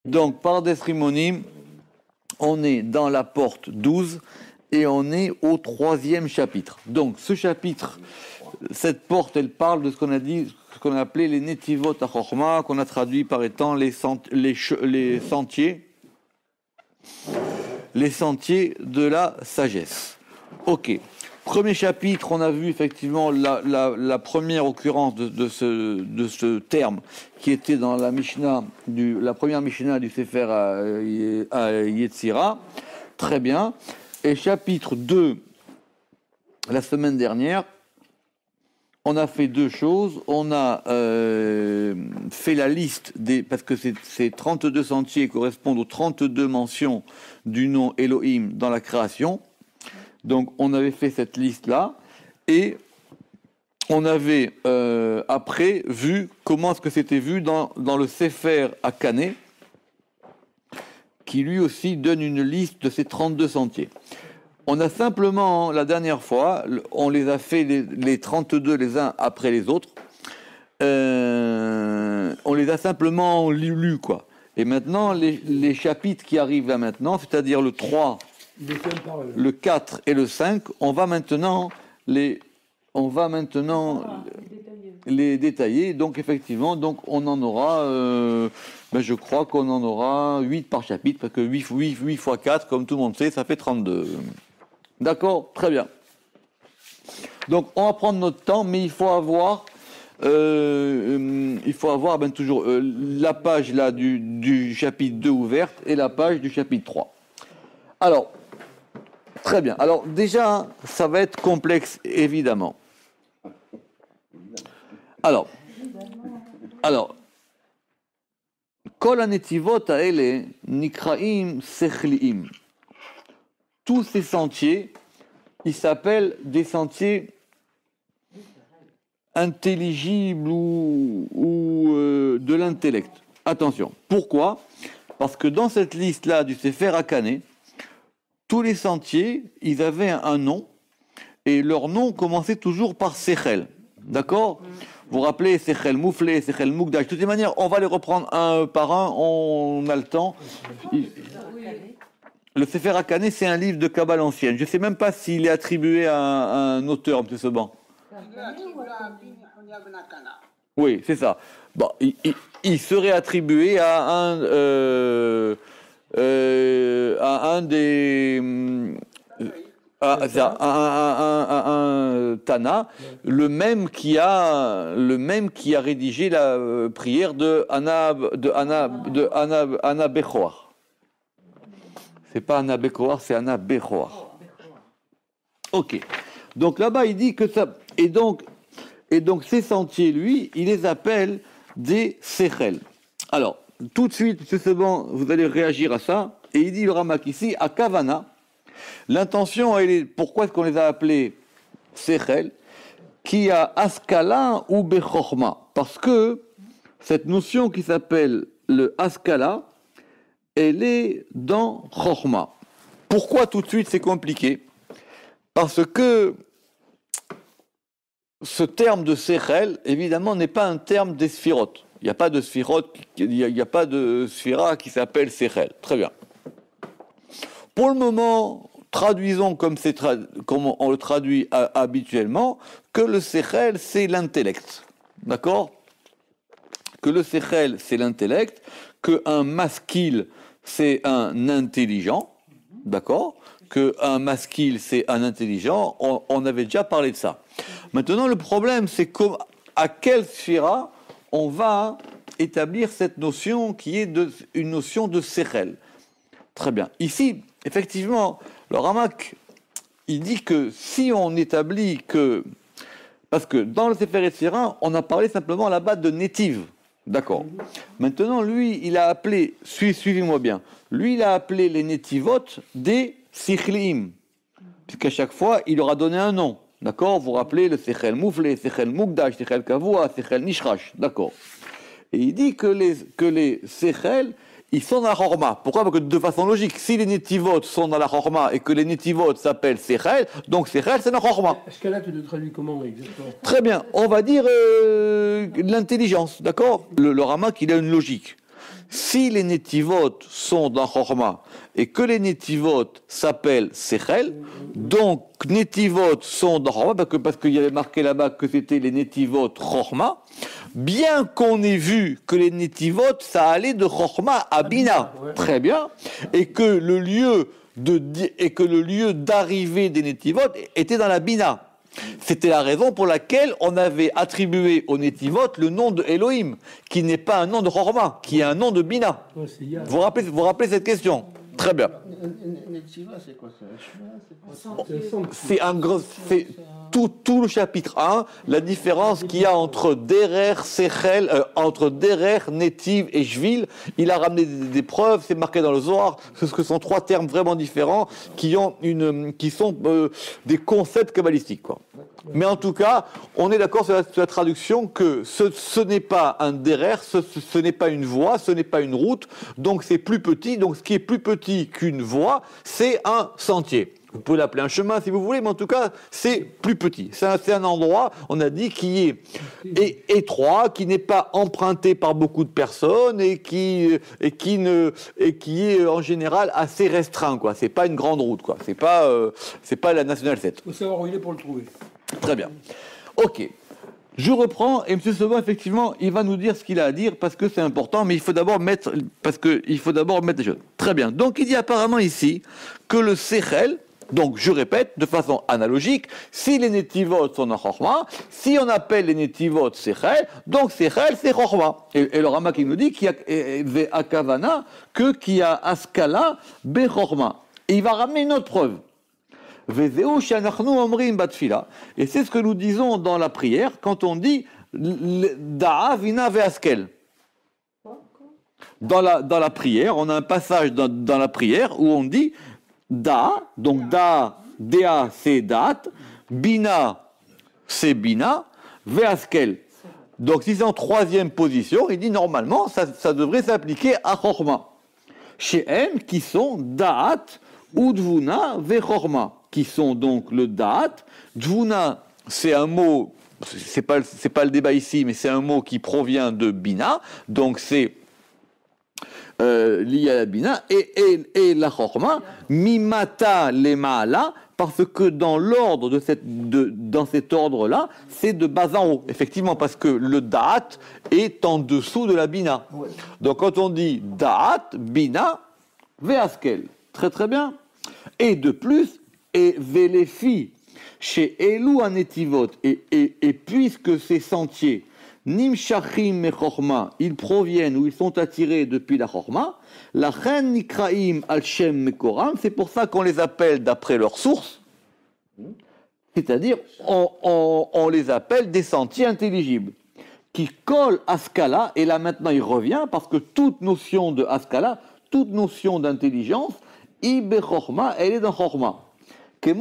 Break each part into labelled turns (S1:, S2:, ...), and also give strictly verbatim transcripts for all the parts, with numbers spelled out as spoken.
S1: Donc, Pardes Rimonim, on est dans la porte douze et on est au troisième chapitre. Donc, ce chapitre, cette porte, elle parle de ce qu'on a dit, ce qu'on a appelé les Netivot HaChochma, qu'on a traduit par étant les, sent- les, ch- les sentiers, les sentiers de la sagesse. Ok. Premier chapitre, on a vu effectivement la, la, la première occurrence de, de, ce, de ce terme qui était dans la Mishnah, du, la première Mishnah du Sefer à, à Yetzira. Très bien. Et chapitre deux, la semaine dernière, on a fait deux choses. On a euh, fait la liste des, parce que ces, ces trente-deux sentiers correspondent aux trente-deux mentions du nom Elohim dans la création. Donc, on avait fait cette liste-là, et on avait euh, après vu comment est-ce que c'était vu dans, dans le Sefer Akane, qui lui aussi donne une liste de ces trente-deux sentiers. On a simplement, la dernière fois, on les a fait les, les trente-deux les uns après les autres, euh, on les a simplement lus, quoi. Et maintenant, les, les chapitres qui arrivent là maintenant, c'est-à-dire le trois, le quatre et le cinq, on va maintenant les, on va maintenant ah, les, les détailler. Donc effectivement, donc on en aura, euh, ben je crois qu'on en aura huit par chapitre, parce que huit, huit, huit fois quatre, comme tout le monde sait, ça fait trente-deux. D'accord, très bien. Donc on va prendre notre temps, mais il faut avoir, euh, il faut avoir ben toujours euh, la page là du, du chapitre deux ouverte et la page du chapitre trois. Alors. Très bien. Alors déjà, ça va être complexe, évidemment. Alors, alors, Kol hanetivot haele nikraim sechliim. Tous ces sentiers, ils s'appellent des sentiers intelligibles ou, ou euh, de l'intellect. Attention. Pourquoi ? Parce que dans cette liste-là du Sefer Akane, tous les sentiers, ils avaient un nom, et leur nom commençait toujours par Sechel. D'accord ? Vous vous rappelez Sechel Mouflé, Sechel Moukdash. De toutes les manières, on va les reprendre un par un, on a le temps. Le Sefer Akane, c'est un livre de Kabbale ancienne. Je ne sais même pas s'il est attribué à un, à un auteur, M. Seban. Oui, c'est ça. Bon, il, il, il serait attribué à un... Euh, Euh, à un des à, à, à, à un Tana, le même qui a le même qui a rédigé la euh, prière de Anna de Anna de Anna Anna Bechoar. C'est pas Anna Bechoar, c'est Anna Bechoar. Ok. Donc là-bas il dit que ça et donc et donc ces sentiers lui, il les appelle des Sechel. Alors tout de suite, M. Seban, vous allez réagir à ça. Et il dit, le Ramak ici, à Kavana, l'intention, elle est, pourquoi est-ce qu'on les a appelés Sechel, qui a Askala ou Bechorma? Parce que cette notion qui s'appelle le Askala, elle est dans Chorma. Pourquoi tout de suite c'est compliqué? Parce que ce terme de Sechel, évidemment, n'est pas un terme des Sphirotes. Il n'y a pas de Sphirot, il n'y a, a pas de Sphira qui s'appelle Sechel. Très bien. Pour le moment, traduisons comme, c'est tra- comme on le traduit a- habituellement, que le Sechel, c'est l'intellect. D'accord ? Que le Sechel, c'est l'intellect, qu'un maskil, c'est un intelligent. D'accord ? Qu'un maskil, c'est un intelligent. On, on avait déjà parlé de ça. Maintenant, le problème, c'est comme, à quelle Sphira on va établir cette notion qui est de, une notion de Sechel. Très bien. Ici, effectivement, le Ramak, il dit que si on établit que... Parce que dans le Sefer Yetzira, on a parlé simplement là-bas de Netiv. D'accord. Maintenant, lui, il a appelé... Suivez-moi bien. Lui, il a appelé les Netivot des Sichliim. Puisqu'à chaque fois, il leur a donné un nom. D'accord, vous vous rappelez le Sechel Mouflé, Sechel Moukdash, Sechel Kavua, Sechel Nishrash. D'accord. Et il dit que les, que les Sechel, ils sont dans la Chorma. Pourquoi ? Parce que de façon logique, si les Netivot sont dans la Chorma et que les Netivot s'appellent Sechel, donc Sechel, c'est la Chorma.
S2: Est-ce que là, tu le traduis comment exactement ?
S1: Très bien. On va dire euh, l'intelligence. D'accord ? Le, le Ramak, il a une logique. Si les netivot sont dans Chorma et que les netivot s'appellent Sechel, donc netivot sont dans Chorma, parce que parce qu'il y avait marqué là-bas que c'était les netivot Chorma, bien qu'on ait vu que les netivot, ça allait de Chorma à Bina, très bien, et que le lieu de et que le lieu d'arrivée des netivot était dans la Bina. C'était la raison pour laquelle on avait attribué au Netivot le nom de Elohim, qui n'est pas un nom de Chorma, qui est un nom de Bina. Vous vous rappelez, vous rappelez cette question? Très bien.
S3: c'est quoi?
S1: C'est un gros, c'est tout, tout le chapitre un, la différence qu'il y a entre Derer, Sechel, euh, entre Derer, Netiv et Shvil. Il a ramené des, des preuves, c'est marqué dans le Zohar, ce que sont trois termes vraiment différents qui ont une, qui sont euh, des concepts kabbalistiques, quoi. Mais en tout cas, on est d'accord sur la, sur la traduction que ce, ce n'est pas un Derer, ce, ce, ce n'est pas une voie, ce n'est pas une route, donc c'est plus petit. Donc ce qui est plus petit qu'une voie, c'est un sentier. Vous pouvez l'appeler un chemin si vous voulez, mais en tout cas, c'est plus petit. C'est un, c'est un endroit, on a dit, qui est é, étroit, qui n'est pas emprunté par beaucoup de personnes et qui, et qui, ne, et qui est en général assez restreint, quoi. C'est pas une grande route, quoi. C'est pas, euh, c'est pas la Nationale sept.
S2: Il faut savoir où il est pour le trouver.
S1: Très bien. Ok. Je reprends, et M. Sebon, effectivement, il va nous dire ce qu'il a à dire, parce que c'est important, mais il faut d'abord mettre, parce que il faut d'abord mettre des choses. Très bien. Donc, il dit apparemment ici que le Sechel, donc je répète, de façon analogique, si les Netivot sont dans Chorma, si on appelle les Netivot Sechel, donc Sechel, c'est Chorma. Et, et le Rama qui nous dit qu'il y a Akavana, que qu'il y a Askala, Be Chorma. Et il va ramener une autre preuve. Et c'est ce que nous disons dans la prière quand on dit Da'a vina ve'askel. Dans la, dans la prière, on a un passage dans, dans la prière où on dit Da, donc Da, Dea c'est Dat, Bina c'est Bina, ve'askel. Donc si c'est en troisième position, il dit normalement ça, ça devrait s'appliquer à Chorma. Chez M qui sont Da'at, Udvuna, ve'Chorma, qui sont donc le Da'at. Dvuna, c'est un mot, c'est pas, c'est pas le débat ici, mais c'est un mot qui provient de Bina, donc c'est euh, lié à la Bina, et, et, et la Chorma, Mimata Lema'ala, parce que dans l'ordre de cette, de, dans cet ordre-là, c'est de bas en haut, effectivement, parce que le Da'at est en dessous de la Bina. Donc quand on dit Da'at, Bina, Ve'askel, très très bien. Et de plus, et Véléfi, chez Elou Anetivot, et, et, et puisque ces sentiers, Nimshachim et Chorma, ils proviennent ou ils sont attirés depuis la Chorma, la Chen Nikraim al Shem Mekoram, c'est pour ça qu'on les appelle d'après leur source, c'est-à-dire on, on, on les appelle des sentiers intelligibles, qui collent à Skala, et là maintenant il revient, parce que toute notion de Askala, toute notion d'intelligence, Ibe Chorma, elle est dans Chorma. Comme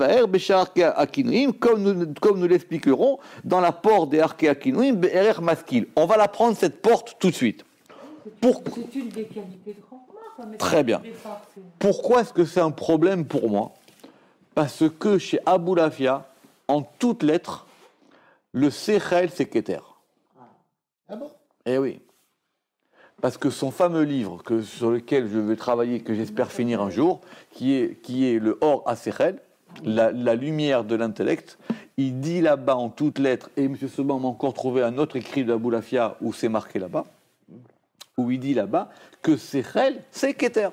S1: nous, comme nous l'expliquerons dans la porte des Arkei Akinuim, Be'erer Maskil. On va la prendre cette porte tout de suite. Pourquoi?
S4: C'est une des qualités de Chorma.
S1: Très bien. Pourquoi est-ce que c'est un problème pour moi? Parce que chez Abou Lafia, en toutes lettres, le Sechel, c'est Keter.
S3: Ah bon?
S1: Eh oui. Parce que son fameux livre que, sur lequel je vais travailler, que j'espère finir un jour, qui est, qui est le Or HaSechel, la, la lumière de l'intellect, il dit là-bas en toutes lettres, et M. Sebon m'a encore trouvé un autre écrit d'Abou Lafia où c'est marqué là-bas, où il dit là-bas que Sechel, c'est Keter.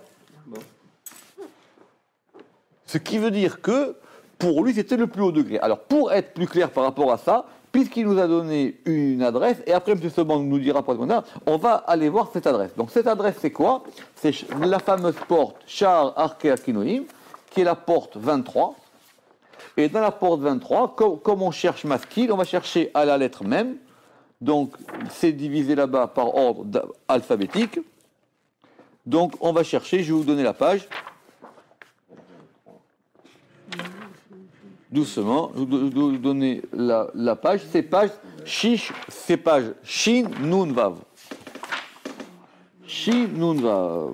S1: Ce qui veut dire que, pour lui, c'était le plus haut degré. Alors, pour être plus clair par rapport à ça, puisqu'il nous a donné une adresse, et après M. Sebon nous dira pour le on va aller voir cette adresse. Donc cette adresse, c'est quoi? C'est la fameuse porte Sha'ar Arkei Akinuim, qui est la porte vingt-trois. Et dans la porte vingt-trois, comme, comme on cherche Maskil, on va chercher à la lettre même. Donc c'est divisé là-bas par ordre alphabétique. Donc on va chercher, je vais vous donner la page. Doucement, je vais vous donner la, la page. C'est page Shish, c'est page Shin Nun Vav. Shin Nun Vav.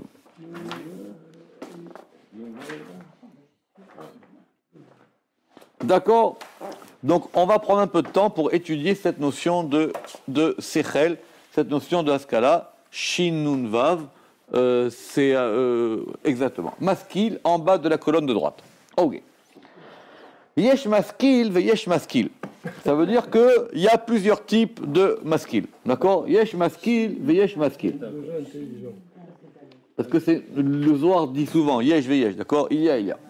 S1: D'accord? Donc on va prendre un peu de temps pour étudier cette notion de, de Sechel, cette notion de Haskala Shin Nun Vav, euh, c'est euh, exactement. Maskil en bas de la colonne de droite. Ok. Yesh maskil ve yesh maskil. Ça veut dire qu'il y a plusieurs types de maskil. D'accord? Yesh maskil ve yesh maskil. Parce que c'est, le Zohar dit souvent yesh ve yesh. D'accord? Il y a, il y a.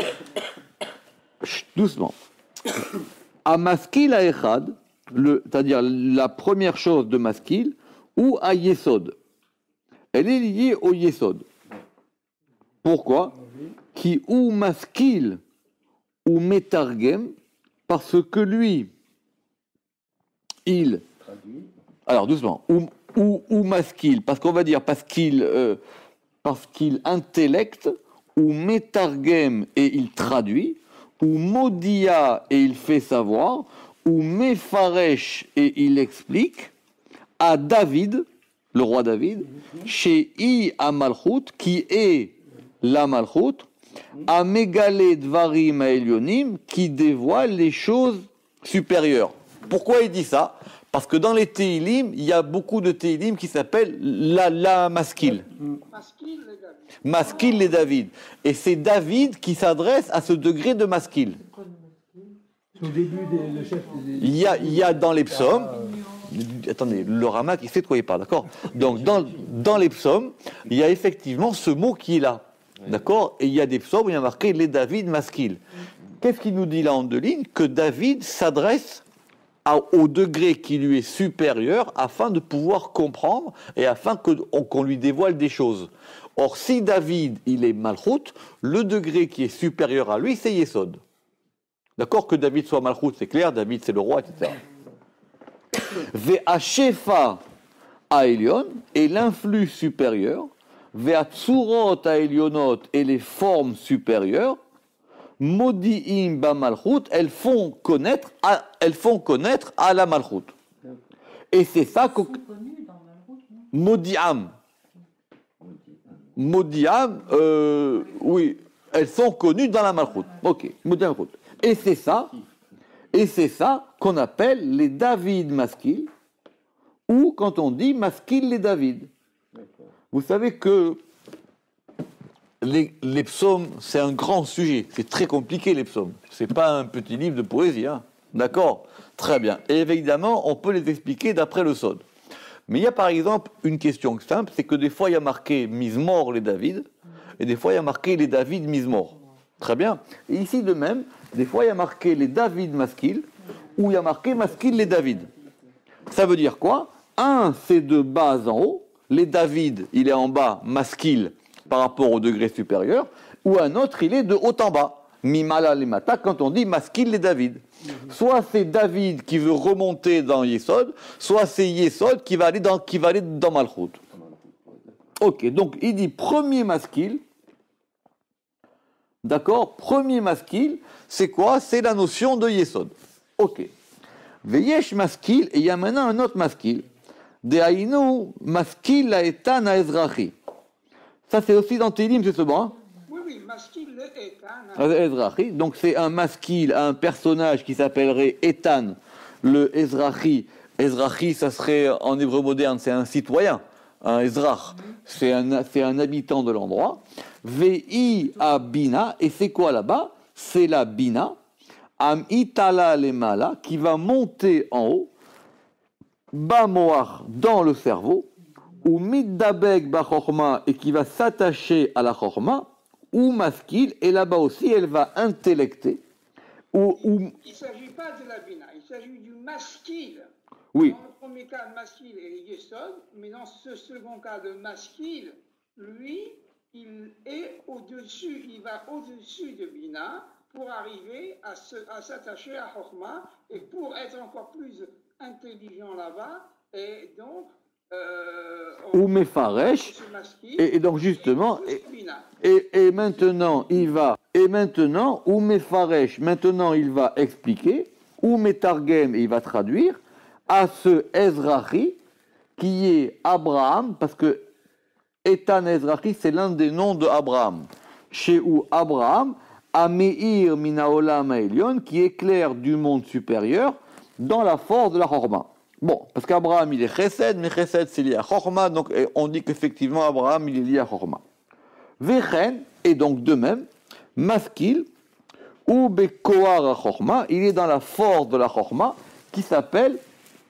S1: Chut, doucement. À maskil à echad, c'est-à-dire la première chose de maskil, ou à yesod. Elle est liée au yesod. Pourquoi? Qui ou maskil ou metargem, parce que lui, il... Alors, doucement. Ou, ou, ou maskil, parce qu'on va dire parce qu'il, euh, parce qu'il intellecte, ou metargem, et il traduit, ou modia, et il fait savoir, ou mefaresh, et il explique, à David, le roi David, chez I Amalchut, qui est la Malchut, à Megale Dvarim Elionim, qui dévoile les choses supérieures. Pourquoi il dit ça? Parce que dans les Teilim, il y a beaucoup de Teilim qui s'appellent la, la Maskil. Maskil et David. Et c'est David qui s'adresse à ce degré de Maskil.
S2: Au début, des, le chef des...
S1: Il y a, il y a dans les psaumes, attendez, le Ramak, il sait de quoi il parle, d'accord? Donc, dans, dans les psaumes, il y a effectivement ce mot qui est là, d'accord? Et il y a des psaumes où il y a marqué les David Maskil. Qu'est-ce qu'il nous dit là en deux lignes? Que David s'adresse à, au degré qui lui est supérieur afin de pouvoir comprendre et afin que, on, qu'on lui dévoile des choses. Or, si David, il est Malchut, le degré qui est supérieur à lui, c'est Yesod. D'accord? Que David soit Malchut, c'est clair, David c'est le roi, et cetera. Ve'ashefa Aelion, et l'influx supérieur, Ve'atsurot Aelionot, et les formes supérieures, Modi'im ba Malchut, elles font connaître à, elles font connaître à la Malchut. Et c'est ça que... Modi'am. Modi'am, euh, oui, elles sont connues dans la Malchut. Ok, Modi'am Malchut. Et c'est ça, et c'est ça qu'on appelle les David Maskil, ou quand on dit Maskil les David. Vous savez que les, les psaumes, c'est un grand sujet, c'est très compliqué les psaumes. C'est pas un petit livre de poésie, hein. D'accord? Très bien. Et évidemment, on peut les expliquer d'après le Sod. Mais il y a par exemple une question simple, c'est que des fois il y a marqué Mizmor les David, et des fois il y a marqué les David Mizmor. Très bien. Et ici de même, des fois il y a marqué les David Maskil, ou il y a marqué Maskil les David. Ça veut dire quoi? Un, c'est de bas en haut, les David, il est en bas, Maskil, par rapport au degré supérieur, ou un autre, il est de haut en bas, Mimala les Mata, quand on dit Maskil les David. Soit c'est David qui veut remonter dans Yesod, soit c'est Yesod qui va aller dans, qui va aller dans Malchut. Ok, donc il dit premier Maskil. D'accord? Premier maskil, c'est quoi? C'est la notion de Yesod. Ok. Veyesh maskil, et il y a maintenant un autre maskil. Dehainu maskil laetan haezrachi. Ça, c'est aussi dans Télim, c'est ce bon? Hein?
S5: Oui, oui, maskil le
S1: Ezrachi. Donc, c'est un maskil, un personnage qui s'appellerait Etan, le Ezrachi. Ezrachi, ça serait, en hébreu moderne, c'est un citoyen. Un Ezrach, c'est un, c'est un habitant de l'endroit. Vei a Bina, et c'est quoi là-bas? C'est la Bina, Am Itala Lemala, qui va monter en haut, Bamoar, dans le cerveau, ou Middabek Bachorma, et qui va s'attacher à la Chorma, ou Maskil, et là-bas aussi, elle va intellecter. Ou, ou...
S5: Il ne s'agit pas de la Bina, il s'agit du maskil.
S1: Oui.
S5: Dans le premier cas, maskil et Yesod, mais dans ce second cas de maskil, lui, il est au-dessus, il va au-dessus de Bina pour arriver à, se, à s'attacher à Chokhmah et pour être encore plus intelligent là-bas. Et donc, euh,
S1: ou Mefaresh, et, et donc justement, et, et, et maintenant il va, et maintenant, ou Mefaresh, maintenant il va expliquer, ou Metargem, il va traduire, à ce Ezrachi, qui est Abraham, parce que Etan Ezrachi, c'est l'un des noms de Abraham. Chez où Abraham, Ameir Minaolam Aelion, qui éclaire du monde supérieur dans la force de la Chorma. Bon, parce qu'Abraham, il est chesed, mais chesed, c'est lié à chorma, donc on dit qu'effectivement, Abraham, il est lié à chorma. Vechen, et donc de même, maskil, ou bekoar chorma, il est dans la force de la chorma, qui s'appelle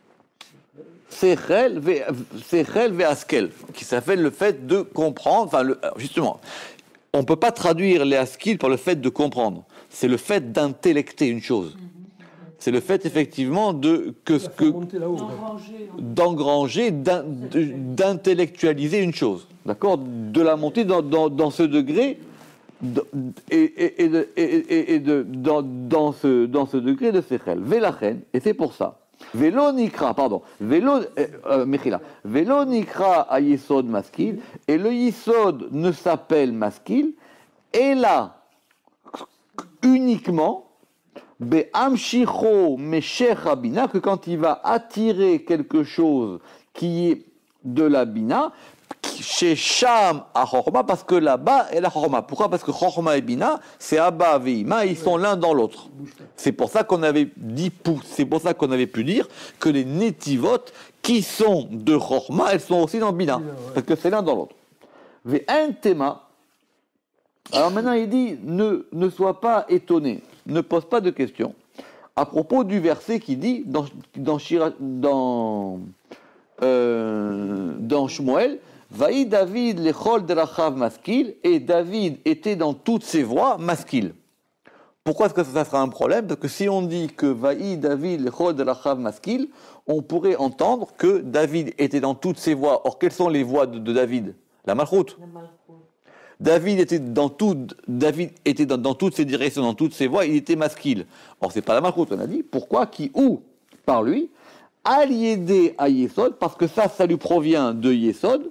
S1: sechel ve'askel, qui s'appelle le fait de comprendre, enfin, le, justement, on ne peut pas traduire les askil par le fait de comprendre, c'est le fait d'intellecter une chose. C'est le fait effectivement de que ce que d'engranger, d'intellectualiser une chose, d'accord, de la monter dans, dans, dans ce degré et, et, et, de, et, et de dans, dans ce dans ce degré de sechel. Velachen, et c'est pour ça. Velo nikra, pardon. Velo euh, mechila. Velo nikra a yesod maskil, et le yesod ne s'appelle maskil, et là uniquement Be'amshicho meshech habina, que quand il va attirer quelque chose qui est de la bina, chez Sham à Chorma, parce que là-bas est la Chorma. Pourquoi? Parce que Chorma et Bina, c'est Abba Veima, ils sont l'un dans l'autre. C'est pour ça qu'on avait dit, c'est pour ça qu'on avait pu dire que les Netivot qui sont de Chorma, elles sont aussi dans Bina, parce que c'est l'un dans l'autre. Ve'en tema. Alors maintenant, il dit, ne, ne sois pas étonné, ne pose pas de questions, à propos du verset qui dit, dans, dans, dans, euh, dans Shmuel, Vaï David lechol derachav maskil, et David était dans toutes ses voies maskil. Pourquoi est-ce que ça sera un problème? Parce que si on dit que Vaï David lechol derachav maskil, on pourrait entendre que David était dans toutes ses voies. Or, quelles sont les voies de, de David? La malchoute. David était dans tout, David était dans, dans toutes ses directions, dans toutes ses voies, il était maskil. Or, c'est pas la malchoute, on a dit. Pourquoi? Qui, où? Par lui. Aliédé à Yesod, parce que ça, ça lui provient de Yesod.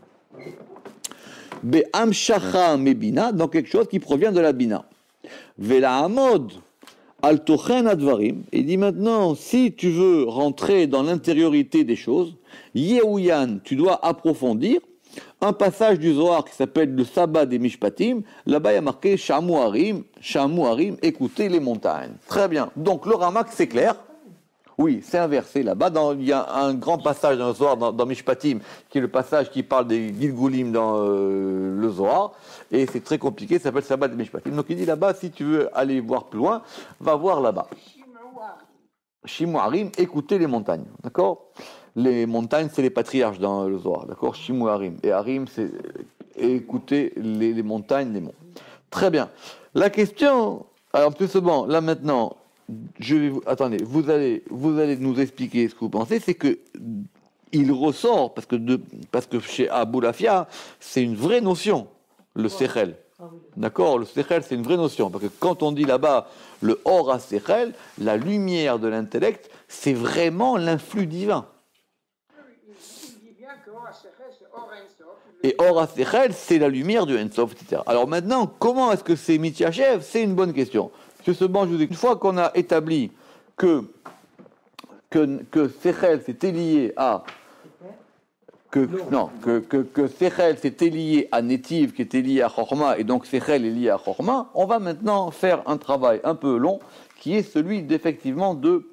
S1: Be'amshacha mebina, dans quelque chose qui provient de la bina. Vela amod al tochen advarim. Il dit maintenant, si tu veux rentrer dans l'intériorité des choses, Yehuyan, tu dois approfondir un passage du Zohar qui s'appelle le sabbat des Mishpatim. Là-bas, il y a marqué Shamu Harim, Shamu Harim, écoutez les montagnes. Très bien. Donc, le Ramak, c'est clair. Oui, c'est un verset là-bas. Dans, il y a un grand passage dans le Zohar, dans, dans Mishpatim, qui est le passage qui parle des Gilgulim dans euh, le Zohar. Et c'est très compliqué, ça s'appelle sabbat des Mishpatim. Donc, il dit là-bas, si tu veux aller voir plus loin, va voir là-bas. Shamu Harim, écoutez les montagnes. D'accord? Les montagnes, c'est les patriarches dans le Zohar, d'accord? Shimu Harim. Et Harim, c'est écouter les, les montagnes, les monts. Très bien. La question, alors tout simplement, là maintenant, je vais vous, attendez, vous allez, vous allez nous expliquer ce que vous pensez, c'est que il ressort, parce que, de, parce que chez Abou Lafia, c'est une vraie notion, le sechel. D'accord? Le sechel, c'est une vraie notion, parce que quand on dit là-bas le or à sechel, la lumière de l'intellect, c'est vraiment l'influx divin. Et Or HaSechel, c'est la lumière du Ensof, et cetera. Alors maintenant, comment est-ce que c'est Mityachev? C'est une bonne question. Justement, je vous dis, une fois qu'on a établi que, que, que Sechel c'était lié à. Que, non, que, que, que Sechel c'était lié à Netiv, qui était lié à Chorma, et donc Sechel est lié à Chorma, on va maintenant faire un travail un peu long, qui est celui d'effectivement de.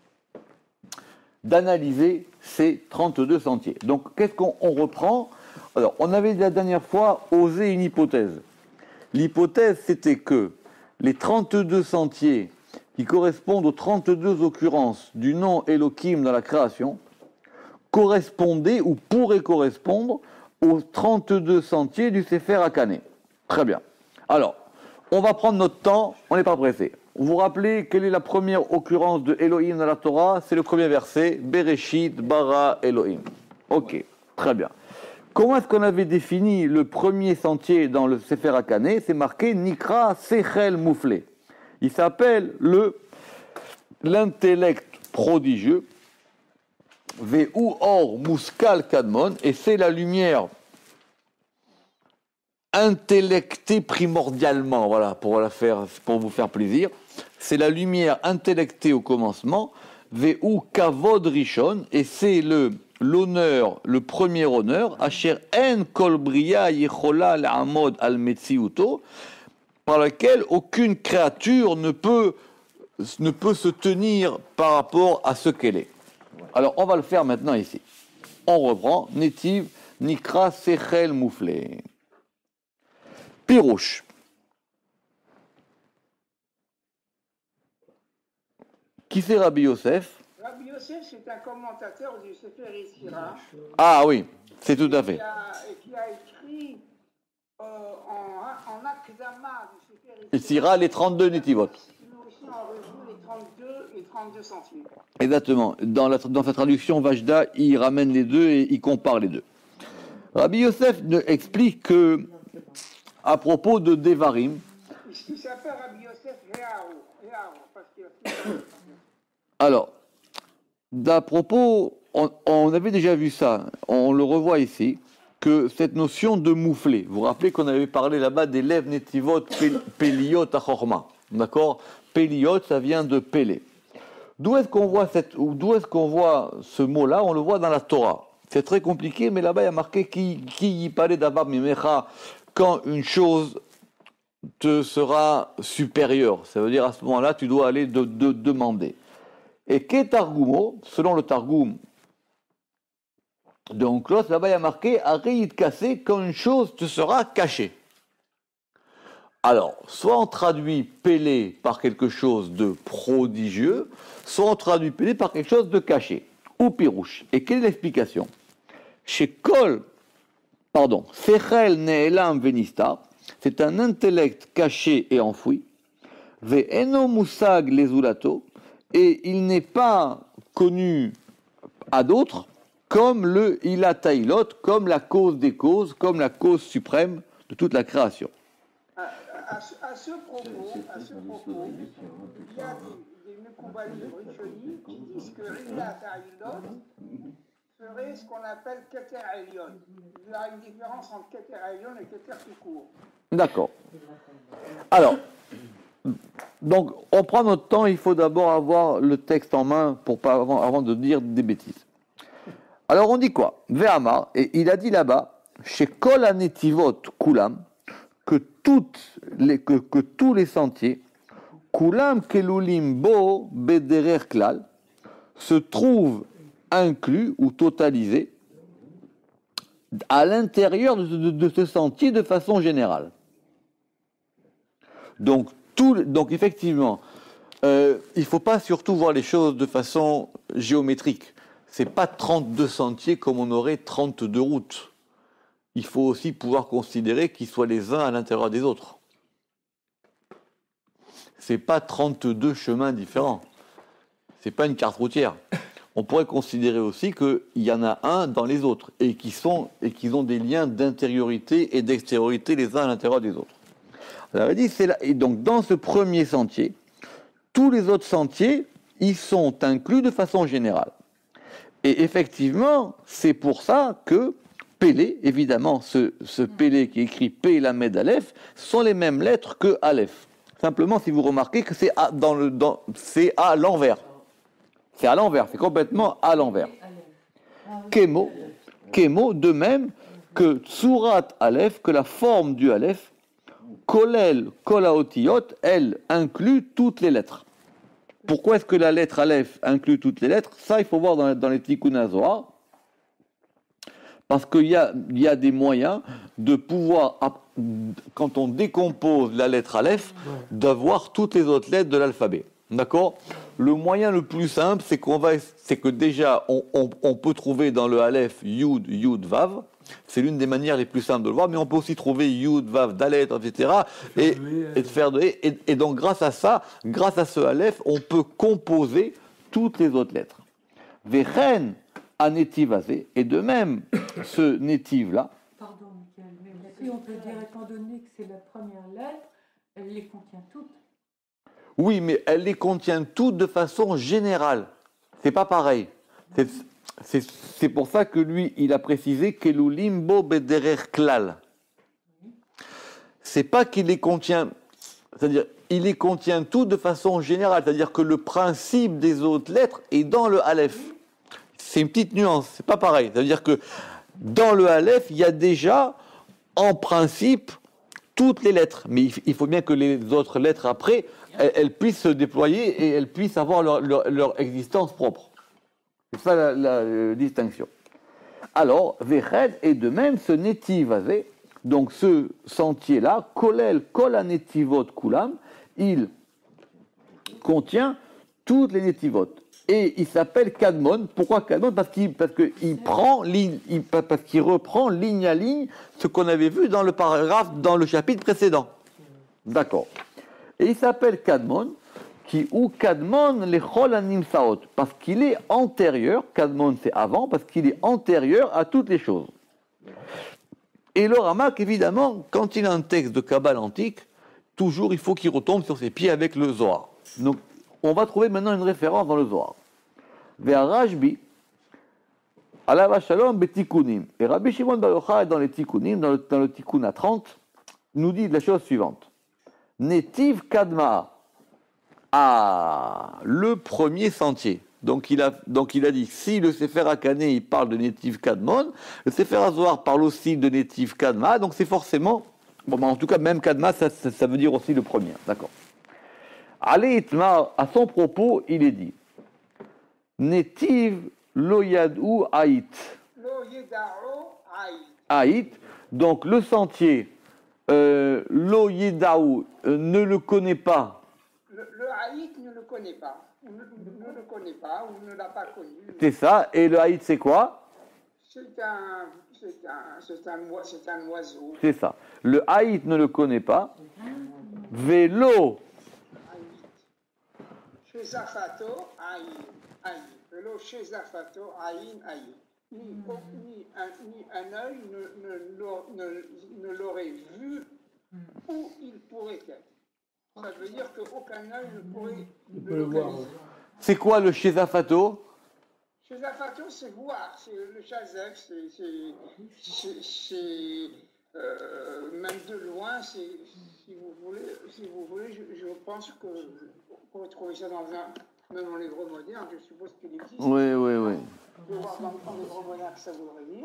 S1: d'analyser ces trente-deux sentiers. Donc, qu'est-ce qu'on on reprend? Alors, on avait la dernière fois osé une hypothèse. L'hypothèse, c'était que les trente-deux sentiers qui correspondent aux trente-deux occurrences du nom Elohim dans la création correspondaient ou pourraient correspondre aux trente-deux sentiers du Sefer Hakane. Très bien. Alors, on va prendre notre temps, on n'est pas pressé. Vous vous rappelez quelle est la première occurrence de Elohim dans la Torah? C'est le premier verset, Bereshit bara Elohim. Ok, très bien. Comment est-ce qu'on avait défini le premier sentier dans le Sefer Hakane? C'est marqué Nikra Sechel Mouflé. Il s'appelle le l'intellect prodigieux, Ve'u Or Muskal Kadmon, et c'est la lumière intellectée primordialement, voilà, pour, la faire, pour vous faire plaisir. C'est la lumière intellectée au commencement, Ve'u Kavod Rishon, et c'est le l'honneur, le premier honneur, Asher en kol bria yechola la'amod al metziuto, par lequel aucune créature ne peut, ne peut se tenir par rapport à ce qu'elle est. Alors, on va le faire maintenant ici. On reprend. Netiv, Nikra, Sechel, Mouflé. Pirouche. Qui c'est Rabbi Yosef?
S5: Rabbi Yosef, c'est un commentateur du Sefer Yetzira.
S1: Ah oui, c'est tout à fait.
S5: Qui a, et qui a écrit euh, en, en Akdama du Sefer
S1: Yetzira les trente-deux Netivot.
S5: Nous aussi en revue les trente-deux, les trente-deux sentiers.
S1: Exactement. Dans, la, dans sa traduction Vajda, il ramène les deux et il compare les deux. Rabbi Yosef ne explique que, à propos de Devarim,
S5: Il s'appelle Rabbi Yosef Reao, Reao, parce qu'il a
S1: alors, d'à propos, on, on avait déjà vu ça, on le revoit ici, que cette notion de moufler, vous vous rappelez qu'on avait parlé là-bas des lèvres netivot péliot achorma, d'accord? Péliot, ça vient de pélé. D'où est-ce qu'on voit cette, d'où est-ce qu'on voit ce mot-là? On le voit dans la Torah. C'est très compliqué, mais là-bas il y a marqué qui qui y parlait d'abord mimecha, quand une chose te sera supérieure. Ça veut dire à ce moment-là, tu dois aller de, de demander. Et Ketargumo, selon le Targum de Onkelos, là-bas il y a marqué Areid cassé quand une chose te sera cachée. Alors, soit on traduit Pélé par quelque chose de prodigieux, soit on traduit Pélé par quelque chose de caché, ou Pirouche. Et quelle est l'explication? Chez Kol, pardon, Sechel Ne'elam Venista, c'est un intellect caché et enfoui, Ve'eno Musag Lezulato, et il n'est pas connu à d'autres comme le Ilat Tailot, comme la cause des causes, comme la cause suprême de toute la création.
S5: À, à, à, ce, à ce propos, à ce propos, il y a des, des Mekoubalim Rishonim qui disent que Ilat Tailot serait ce qu'on appelle Keter Elion. Il y a une différence entre Keter Elion et Keter tout court.
S1: D'accord. Alors, donc, on prend notre temps, il faut d'abord avoir le texte en main pour pas, avant, avant de dire des bêtises. Alors, on dit quoi? Ve'amar, et il a dit là-bas, chez Kol Hanetivot Kulam, que, toutes les, que, que tous les sentiers, Kulam Kelulim Bo Bederer Klal, se trouvent inclus ou totalisés à l'intérieur de, de, de ce sentier de façon générale. Donc, tout, donc effectivement, euh, il ne faut pas surtout voir les choses de façon géométrique. Ce n'est pas trente-deux sentiers comme on aurait trente-deux routes. Il faut aussi pouvoir considérer qu'ils soient les uns à l'intérieur des autres. Ce n'est pas trente-deux chemins différents. Ce n'est pas une carte routière. On pourrait considérer aussi qu'il y en a un dans les autres et qui sont, et qu'ils ont des liens d'intériorité et d'extériorité les uns à l'intérieur des autres. Alors, il dit, c'est là, et donc dans ce premier sentier, tous les autres sentiers, ils sont inclus de façon générale. Et effectivement, c'est pour ça que Pélé, évidemment, ce, ce Pélé qui écrit P, Lamed, Aleph, sont les mêmes lettres que Aleph. Simplement, si vous remarquez que c'est à, dans le, dans, c'est à l'envers. C'est à l'envers, c'est complètement à l'envers. Kémo, Kémo, de même que Tsurat Aleph, que la forme du Aleph, Kolel, Kolaotiyot, elle inclut toutes les lettres. Pourquoi est-ce que la lettre Aleph inclut toutes les lettres? Ça, il faut voir dans, dans les Tikkun Zohar. Parce qu'il y a, il y a des moyens de pouvoir, quand on décompose la lettre Aleph, d'avoir toutes les autres lettres de l'alphabet. D'accord? Le moyen le plus simple, c'est qu'on va, c'est que déjà, on, on, on peut trouver dans le Aleph Yud, Yud, Vav. C'est l'une des manières les plus simples de le voir, mais on peut aussi trouver Yud, Vav, Dalet, et cetera. Et, et de faire de et, et donc grâce à ça, grâce à ce Aleph, on peut composer toutes les autres lettres. Vechen anetiv azé, et de même, ce netiv là.
S4: Pardon, Michael, mais si on peut dire, étant donné que c'est la première lettre, elle les contient toutes.
S1: Oui, mais elle les contient toutes de façon générale. C'est pas pareil. C'est, c'est, c'est pour ça que lui, il a précisé Kelulim bo bederer klal. C'est pas qu'il les contient, c'est-à-dire, il les contient toutes de façon générale. C'est-à-dire que le principe des autres lettres est dans le Aleph. C'est une petite nuance, c'est pas pareil. C'est-à-dire que dans le Aleph, il y a déjà, en principe, toutes les lettres. Mais il faut bien que les autres lettres après, elles, elles puissent se déployer et elles puissent avoir leur, leur, leur existence propre. C'est ça la, la, la distinction. Alors, Veched est de même ce Netiv Azé, donc ce sentier-là, Kolel Kol HaNetivot Kulam, il contient toutes les Netivot. Et il s'appelle Kadmon. Pourquoi Kadmon? Parce qu'il parce qu'il prend ligne, il, parce qu'il reprend ligne à ligne ce qu'on avait vu dans le paragraphe, dans le chapitre précédent. D'accord. Et il s'appelle Kadmon, qui ou Kadmon les Chol HaNimsaot, parce qu'il est antérieur. Kadmon c'est avant, parce qu'il est antérieur à toutes les choses. Et le Ramak, évidemment, quand il a un texte de Kabbale antique, toujours il faut qu'il retombe sur ses pieds avec le Zohar. Donc, on va trouver maintenant une référence dans le Zohar. Vers Rajbi, Alav Shalom Betikunim. Et Rabbi Shimon Bar Yochai, dans les Tikunim, dans le, dans le Tikun à trente, nous dit la chose suivante. Netiv Kadma. Ah, le premier sentier. Donc il a, donc il a dit, si le Sefer HaKane, il parle de Netiv Kadmon, le Sefer HaZohar parle aussi de Netiv Kadma, donc c'est forcément, bon, en tout cas, même Kadma, ça, ça, ça veut dire aussi le premier. D'accord. Ali Itmar, à son propos, il est dit Netiv lo yad'u haït.
S5: Lo yeda'u haït.
S1: Haït, donc le sentier, euh, lo yeda'u, euh, ne le connaît pas.
S5: Le, le haït ne le connaît pas. Ne, ne le connaît pas ou ne l'a pas connu.
S1: C'est ça, et le haït, c'est quoi?
S5: C'est un, c'est un, c'est un, c'est un oiseau.
S1: C'est ça. Le haït ne le connaît pas. Vélo.
S5: Chez Zafato, aïe, aïe. Vélo chez Zafato, aïe, aïe. Ni, ni, un, ni un œil ne, ne, ne, ne l'aurait vu où il pourrait être. Ça veut dire qu'aucun œil ne pourrait
S2: peut le voir.
S1: C'est quoi le Shezafato?
S5: Chez Zafato, c'est voir, c'est le chazef, c'est, c'est, c'est, c'est euh, même de loin, c'est, si vous voulez, si vous voulez, je, je pense que vous pourrez trouver ça dans un, même en hébreu moderne, je suppose qu'il existe.
S1: Oui, oui, oui.
S5: Je vais voir dans, en hébreu moderne que ça voudrait dire.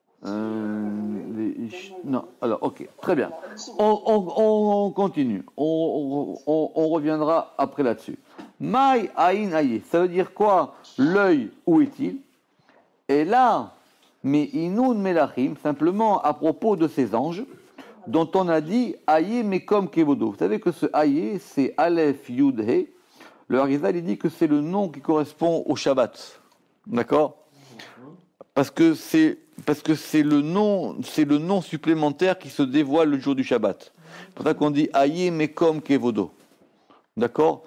S1: Euh, les, non, alors, ok, très bien. On, on, on continue. On, on, on reviendra après là-dessus. Maï aïn aïe, ça veut dire quoi? L'œil, où est-il? Et là, mais inoun melachim, simplement à propos de ces anges, dont on a dit aïe mais comme kevodo. Vous savez que ce aïe, c'est Aleph Yud He. Le Harizal, il dit que c'est le nom qui correspond au Shabbat. D'accord? Parce que c'est parce que c'est le nom, c'est le nom supplémentaire qui se dévoile le jour du Shabbat. C'est pour ça qu'on dit aïe mais comme kevodo. D'accord?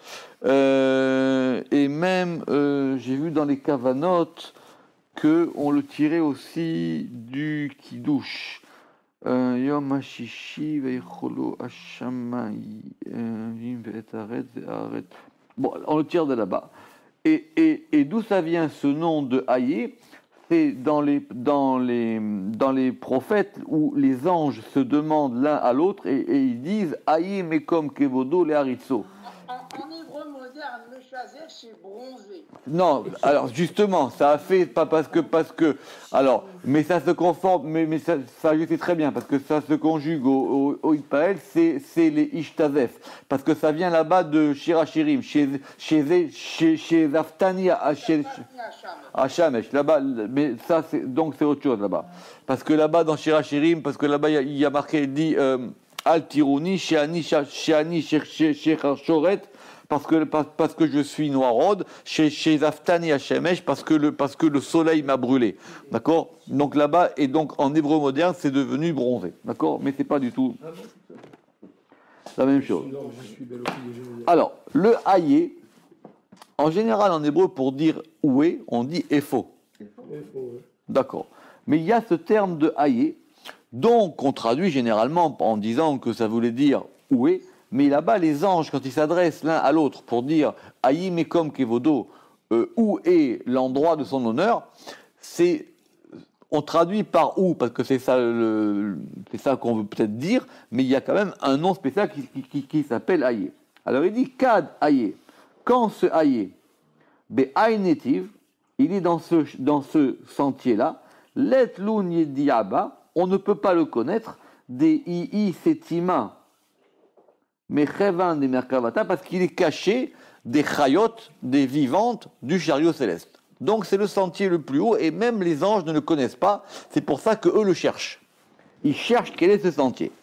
S1: euh, Et même, euh, j'ai vu dans les Kavanot qu'on le tirait aussi du Kiddush. Yom HaShishi ve'echolo Hashamai ve'etaret ve'aret. Bon, on le tire de là-bas. Et, et, et d'où ça vient ce nom de Haïe? C'est dans les, dans, les, dans les prophètes où les anges se demandent l'un à l'autre et, et ils disent Haïe mekom kevodo le haritzo.
S5: En, en hébreu moderne, le chazef, c'est bronzé.
S1: Non, alors justement, ça a fait pas parce que parce que alors, mais ça se conforme, mais mais ça, ça je sais très bien parce que ça se conjugue au au, au Hitpael, c'est c'est les Ishtazef parce que ça vient là-bas de Shirachirim, chez chez chez chez Zaftani à chez à Shamesh, là-bas, mais ça c'est donc c'est autre chose là-bas parce que là-bas dans Shirachirim, parce que là-bas il y, y a marqué il dit euh, Al Tiruni, Sheani, Sheani, Shoret. Parce que, parce que je suis noiraude, chez, chez Zaftani à Shemesh, parce que, le, parce que le soleil m'a brûlé. D'accord? Donc là-bas, et donc en hébreu moderne, c'est devenu bronzé. D'accord? Mais c'est pas du tout la même chose. Alors, le haïe, en général en hébreu, pour dire où est, on dit efo. D'accord. Mais il y a ce terme de haïe, donc on traduit généralement en disant que ça voulait dire où est. Mais là-bas, les anges, quand ils s'adressent l'un à l'autre pour dire « Aïe mekom kevodo euh, », où est l'endroit de son honneur, c'est, on traduit par « où », parce que c'est ça, le, c'est ça qu'on veut peut-être dire, mais il y a quand même un nom spécial qui, qui, qui, qui s'appelle « Aïe ». Alors il dit « Kad Aïe ». Quand ce « Aïe », Be'aï netiv, il est dans ce, dans ce sentier-là, « Let lun yediaba », on ne peut pas le connaître, « Des ii setima ». Mais Chevan des Merkavata, parce qu'il est caché des chayot, des vivantes du chariot céleste. Donc c'est le sentier le plus haut, et même les anges ne le connaissent pas. C'est pour ça qu'eux le cherchent. Ils cherchent quel est ce sentier.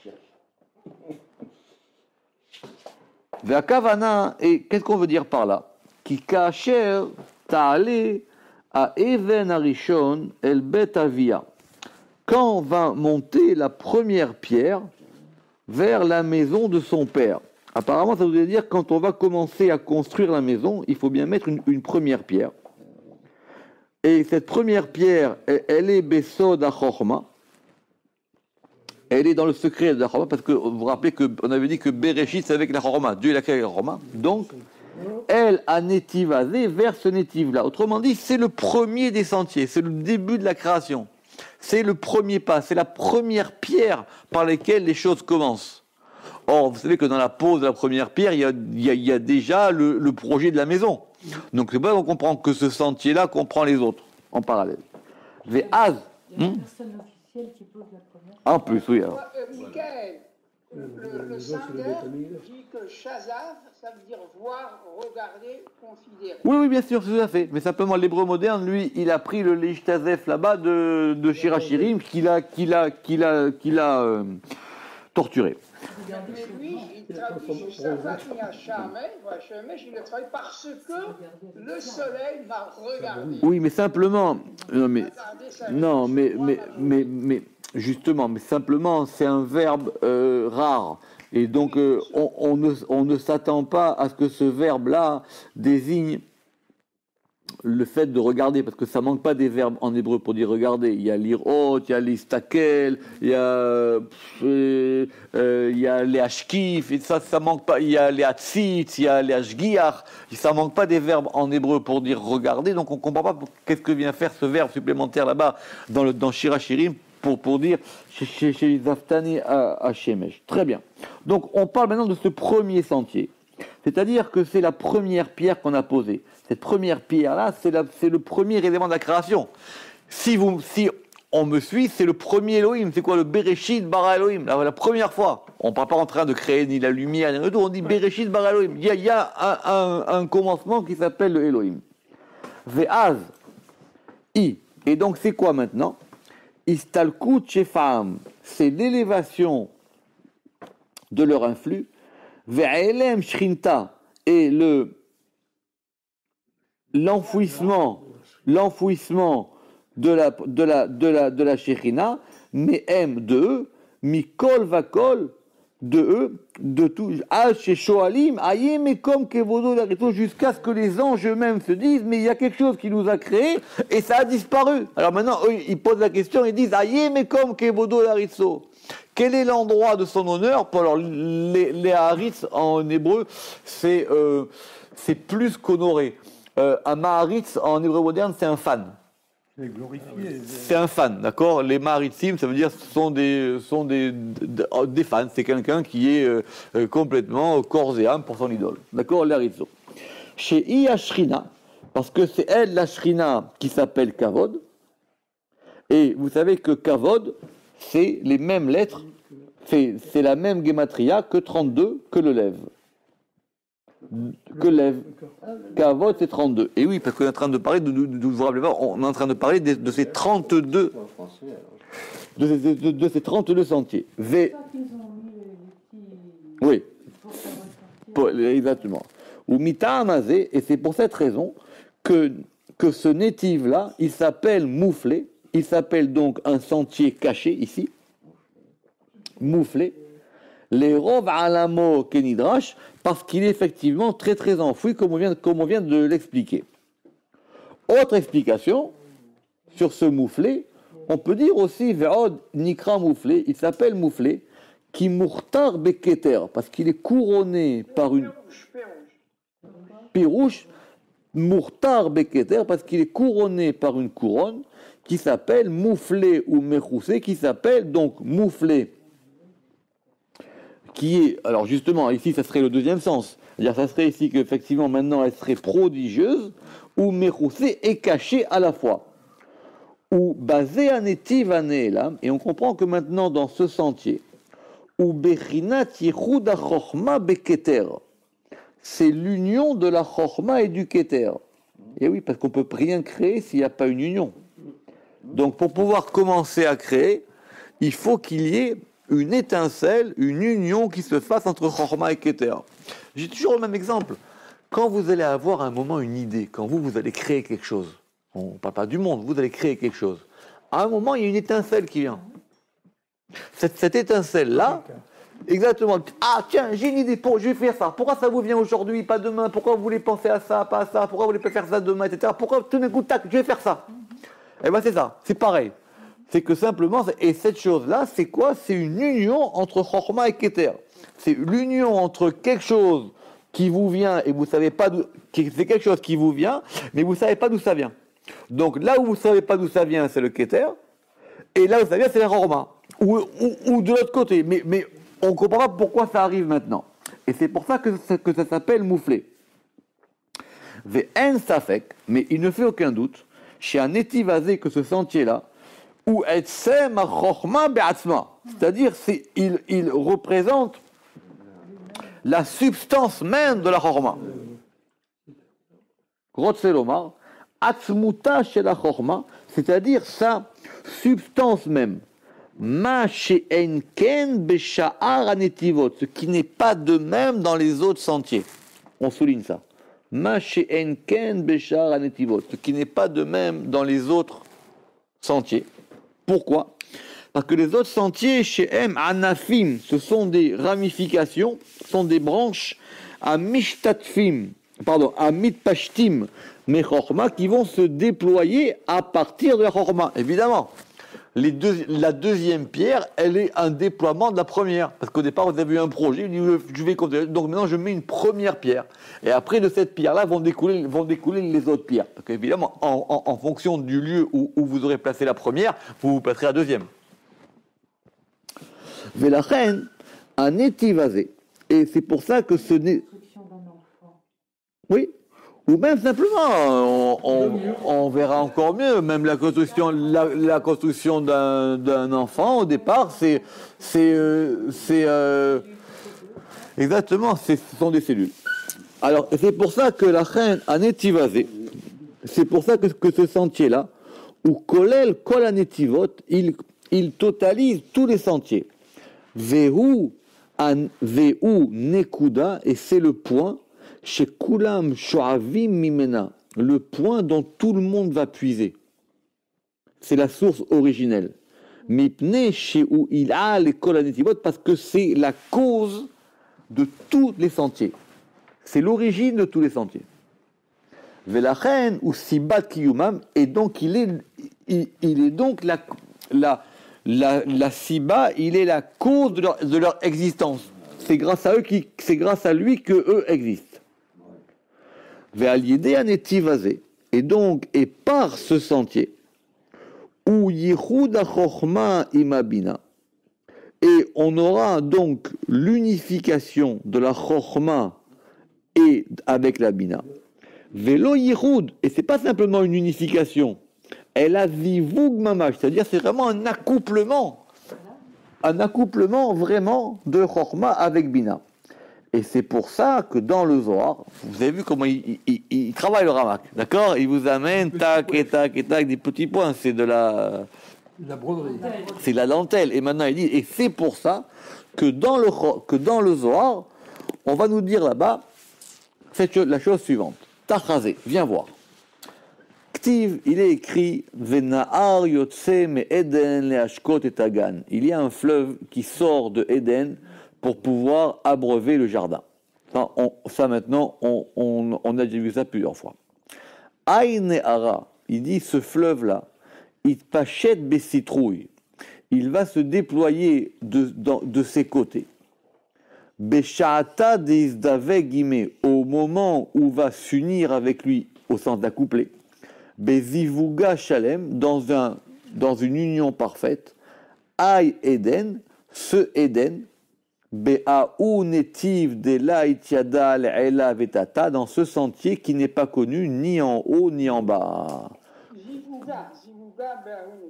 S1: Ve'akavana, et qu'est-ce qu'on veut dire par là? Ki kacher ta'ale a even arishon el bet avia. Quand va monter la première pierre vers la maison de son père. Apparemment, ça voudrait dire quand on va commencer à construire la maison, il faut bien mettre une, une première pierre. Et cette première pierre, elle, elle est Besod HaChochma. Elle est dans le secret de la Chorma, parce que vous vous rappelez qu'on avait dit que Bereshit, c'est avec la Chorma. Dieu il a créé la Chorma. Donc, elle a nétivasé vers ce nétive-là. Autrement dit, c'est le premier des sentiers, c'est le début de la création. C'est le premier pas, c'est la première pierre par laquelle les choses commencent. Or, vous savez que dans la pose de la première pierre, il y a, il y a, il y a déjà le, le projet de la maison. Donc, c'est pas qu'on comprend que ce sentier-là comprend les autres, en parallèle. Ve'az,
S4: Il y a
S1: hmm?
S4: une personne officielle qui pose la première.
S1: En plus, oui. Alors.
S5: Euh, Michael, le, le, le Saint-Père dit que Shazav, ça veut dire voir, regarder, considérer.
S1: Oui, oui, bien sûr, tout à fait. Mais simplement, l'hébreu moderne, lui, il a pris le Leishtazef là-bas de, de Shirachirim qu'il a, qu'il a, qu'il a, qu'il a euh, torturé.
S5: Mais lui, il traduit Shazav Shemesh, il le traduit parce que le soleil m'a regardé.
S1: Oui, mais simplement, non, mais, non, mais, mais, mais, mais, justement, mais simplement, c'est un verbe euh, rare. Et donc, euh, on, on ne, on ne s'attend pas à ce que ce verbe-là désigne le fait de regarder, parce que ça manque pas des verbes en hébreu pour dire regarder. Il y a l'irot, il y a l'istakel, il y a, euh, euh, il y a les ashkif, et ça, ça manque pas. Il y a les hatzitz, il y a les ashgiach. Ça manque pas des verbes en hébreu pour dire regarder. Donc, on comprend pas qu'est-ce que vient faire ce verbe supplémentaire là-bas dans le dans Shirachirim pour pour dire chez les Zaftani à Shemesh. Très bien. Donc, on parle maintenant de ce premier sentier. C'est-à-dire que c'est la première pierre qu'on a posée. Cette première pierre-là, c'est, la, c'est le premier élément de la création. Si, vous, si on me suit, c'est le premier Elohim. C'est quoi le Bereshit bara Elohim? la, la première fois. On ne parle pas en train de créer ni la lumière, ni le tout. On dit Bereshit bara Elohim. Il y a, il y a un, un, un commencement qui s'appelle le Elohim. Ve'az, I. Et donc, c'est quoi maintenant? Istalkut shefam. C'est l'élévation de leur influx. Ve'elem shrinta. Et le l'enfouissement, l'enfouissement de la de la de la de la Shekhinah, mais M de eux, mikol vakol de eux, de tout, al shoalim, ayem et comme kevodo l'arito, jusqu'à ce que les anges eux-mêmes se disent, mais il y a quelque chose qui nous a créé et ça a disparu. Alors maintenant, eux, ils posent la question, ils disent ayem et comme kevodo l'arito. Quel est l'endroit de son honneur? Alors, les, les haritz en hébreu, c'est euh, c'est plus qu'honoré. Euh, un maharitz en hébreu moderne, c'est un fan.
S2: C'est glorifié.
S1: C'est un fan, d'accord? Les maharitzim, ça veut dire ce sont des, sont des, des fans. C'est quelqu'un qui est euh, complètement corps et âme pour son idole. D'accord? L'haritzo. Chez Iashrina, parce que c'est elle, la Shrina, qui s'appelle Kavod. Et vous savez que Kavod, c'est les mêmes lettres, c'est, c'est la même gematria que trente-deux, que le lève. Que lève. Kavod, c'est trente-deux. Et oui, parce qu'on est en train de parler, de, de, de, vous rappelez pas, on est en train de parler de, de ces trente-deux, de, de, de, de ces trente-deux sentiers. V. Oui. Pour, exactement. Ou Mita Amazé, et c'est pour cette raison que, que ce nétive-là, il s'appelle mouflé. Il s'appelle donc un sentier caché ici, mouflé, les rov alamo kenidrash, parce qu'il est effectivement très très enfoui, comme on vient, comme on vient de l'expliquer. Autre explication sur ce mouflé, on peut dire aussi ve'od nikra mouflé, il s'appelle mouflé, qui mourtar beketer, parce qu'il est couronné par une pirouche, mourtar beketer, parce qu'il est couronné par une couronne, qui s'appelle mouflé ou mechoussé, qui s'appelle donc mouflé, qui est, alors justement, ici, ça serait le deuxième sens, c'est-à-dire ça serait ici qu'effectivement, maintenant, elle serait prodigieuse, ou mechoussé est cachée à la fois, ou basé à netiv là, et on comprend que maintenant, dans ce sentier, ou bechinat yichud ha-chochma beketer, c'est l'union de la chochma et du keter. Et oui, parce qu'on ne peut rien créer s'il n'y a pas une union. Donc pour pouvoir commencer à créer, il faut qu'il y ait une étincelle, une union qui se fasse entre Chorma et Keter. J'ai toujours le même exemple. Quand vous allez avoir un moment une idée, quand vous, vous allez créer quelque chose, on ne parle pas du monde, vous allez créer quelque chose, à un moment, il y a une étincelle qui vient. Cette, cette étincelle-là, exactement, ah tiens, j'ai une idée, pour, je vais faire ça. Pourquoi ça vous vient aujourd'hui, pas demain? Pourquoi vous voulez penser à ça, pas à ça? Pourquoi vous voulez pas faire ça demain, et cetera. Pourquoi tout d'un coup, tac, je vais faire ça? Eh bien c'est ça, c'est pareil. C'est que simplement, et cette chose-là, c'est quoi? C'est une union entre Chorma et Keter. C'est l'union entre quelque chose qui vous vient et vous savez pas d'où, c'est quelque chose qui vous vient, mais vous savez pas d'où ça vient. Donc là où vous savez pas d'où ça vient, c'est le Keter, et là où ça vient, c'est la Chorma. Ou, ou, ou de l'autre côté, mais, mais on ne comprend pas pourquoi ça arrive maintenant. Et c'est pour ça que, que ça s'appelle moufler. Ve'en safek, mais il ne fait aucun doute, chez un étivazé que ce sentier-là, où etsem ha-chochma be'atzma, c'est-à-dire c'est, il, il représente la substance même de la chorma. Rotzelomar, atzmuta chez la chorma, c'est-à-dire sa substance même. Ma she'en ken be'sha'ar hanetivot, ce qui n'est pas de même dans les autres sentiers. On souligne ça. Ma she'en ken be'sha'ar hanetivot, ce qui n'est pas de même dans les autres sentiers. Pourquoi? Parce que les autres sentiers, chez M, anafim, ce sont des ramifications, ce sont des branches à mishtatfim, pardon, à mitpashtim, mais chorma, qui vont se déployer à partir de la chorma. Évidemment, les deux, la deuxième pierre, elle est un déploiement de la première. Parce qu'au départ, vous avez eu un projet, je vais continuer. Donc maintenant, je mets une première pierre. Et après, de cette pierre-là, vont découler, vont découler les autres pierres. Parce qu'évidemment, en, en, en fonction du lieu où, où vous aurez placé la première, vous vous placerez la deuxième. Vélachen, un étivazé. Et c'est pour ça que ce n'est. Oui. Ou même simplement, on, on, on verra encore mieux, même la construction, la, la construction d'un, d'un enfant, au départ, c'est, c'est, euh, c'est euh, exactement, c'est, ce sont des cellules. Alors, c'est pour ça que la reine a nétivasé, c'est pour ça que, que ce sentier-là, où kolel kol anetivot, il, il totalise tous les sentiers. Vehu, an, vehu nekuda, et c'est le point, chez Kulam Shoavim Mimena, le point dont tout le monde va puiser. C'est la source originelle. Mipne chez où il a les kolanetivot, parce que c'est la cause de tous les sentiers. C'est l'origine de tous les sentiers. Velachen ou Sibat Kiyumam, et donc il est, il, il est donc la, la, la, la Siba, il est la cause de leur, de leur existence. C'est grâce à eux qui, c'est grâce à lui que eux existent. Et donc, et par ce sentier, où Yichud Chochma imabina, et on aura donc l'unification de la Chochma et avec la Bina. Velo Yichud, et c'est pas simplement une unification, elle a zivug mamash, c'est-à-dire c'est vraiment un accouplement, un accouplement vraiment de Chochma avec Bina. Et c'est pour ça que dans le Zohar, vous avez vu comment il, il, il, il travaille le Ramak, d'accord? Il vous amène tac et tac et tac des petits points, c'est de la,
S2: la broderie,
S1: c'est de la dentelle. Et maintenant il dit, et c'est pour ça que dans le que dans le Zohar, on va nous dire là-bas cette chose, la chose suivante. Tachazé, viens voir. Ktiv, il est écrit Venahar yotse me Eden leashkot et Tagan. Il y a un fleuve qui sort de Éden pour pouvoir abreuver le jardin. Ça, on, ça maintenant, on, on, on a déjà vu ça plusieurs fois. Aïne Ara, il dit ce fleuve-là, il pachette bessitrouille, il va se déployer de, de, de ses côtés. Beshaata deizdave guimé, au moment où va s'unir avec lui, au sens d'accoupler. Bezivuga shalem, dans, un, dans une union parfaite. Aï Eden, ce Eden, Be'aou netiv de la itiada l'ela vetata, dans ce sentier qui n'est pas connu ni en haut ni en bas.
S5: Zivuga, Zivuga Be'aounit.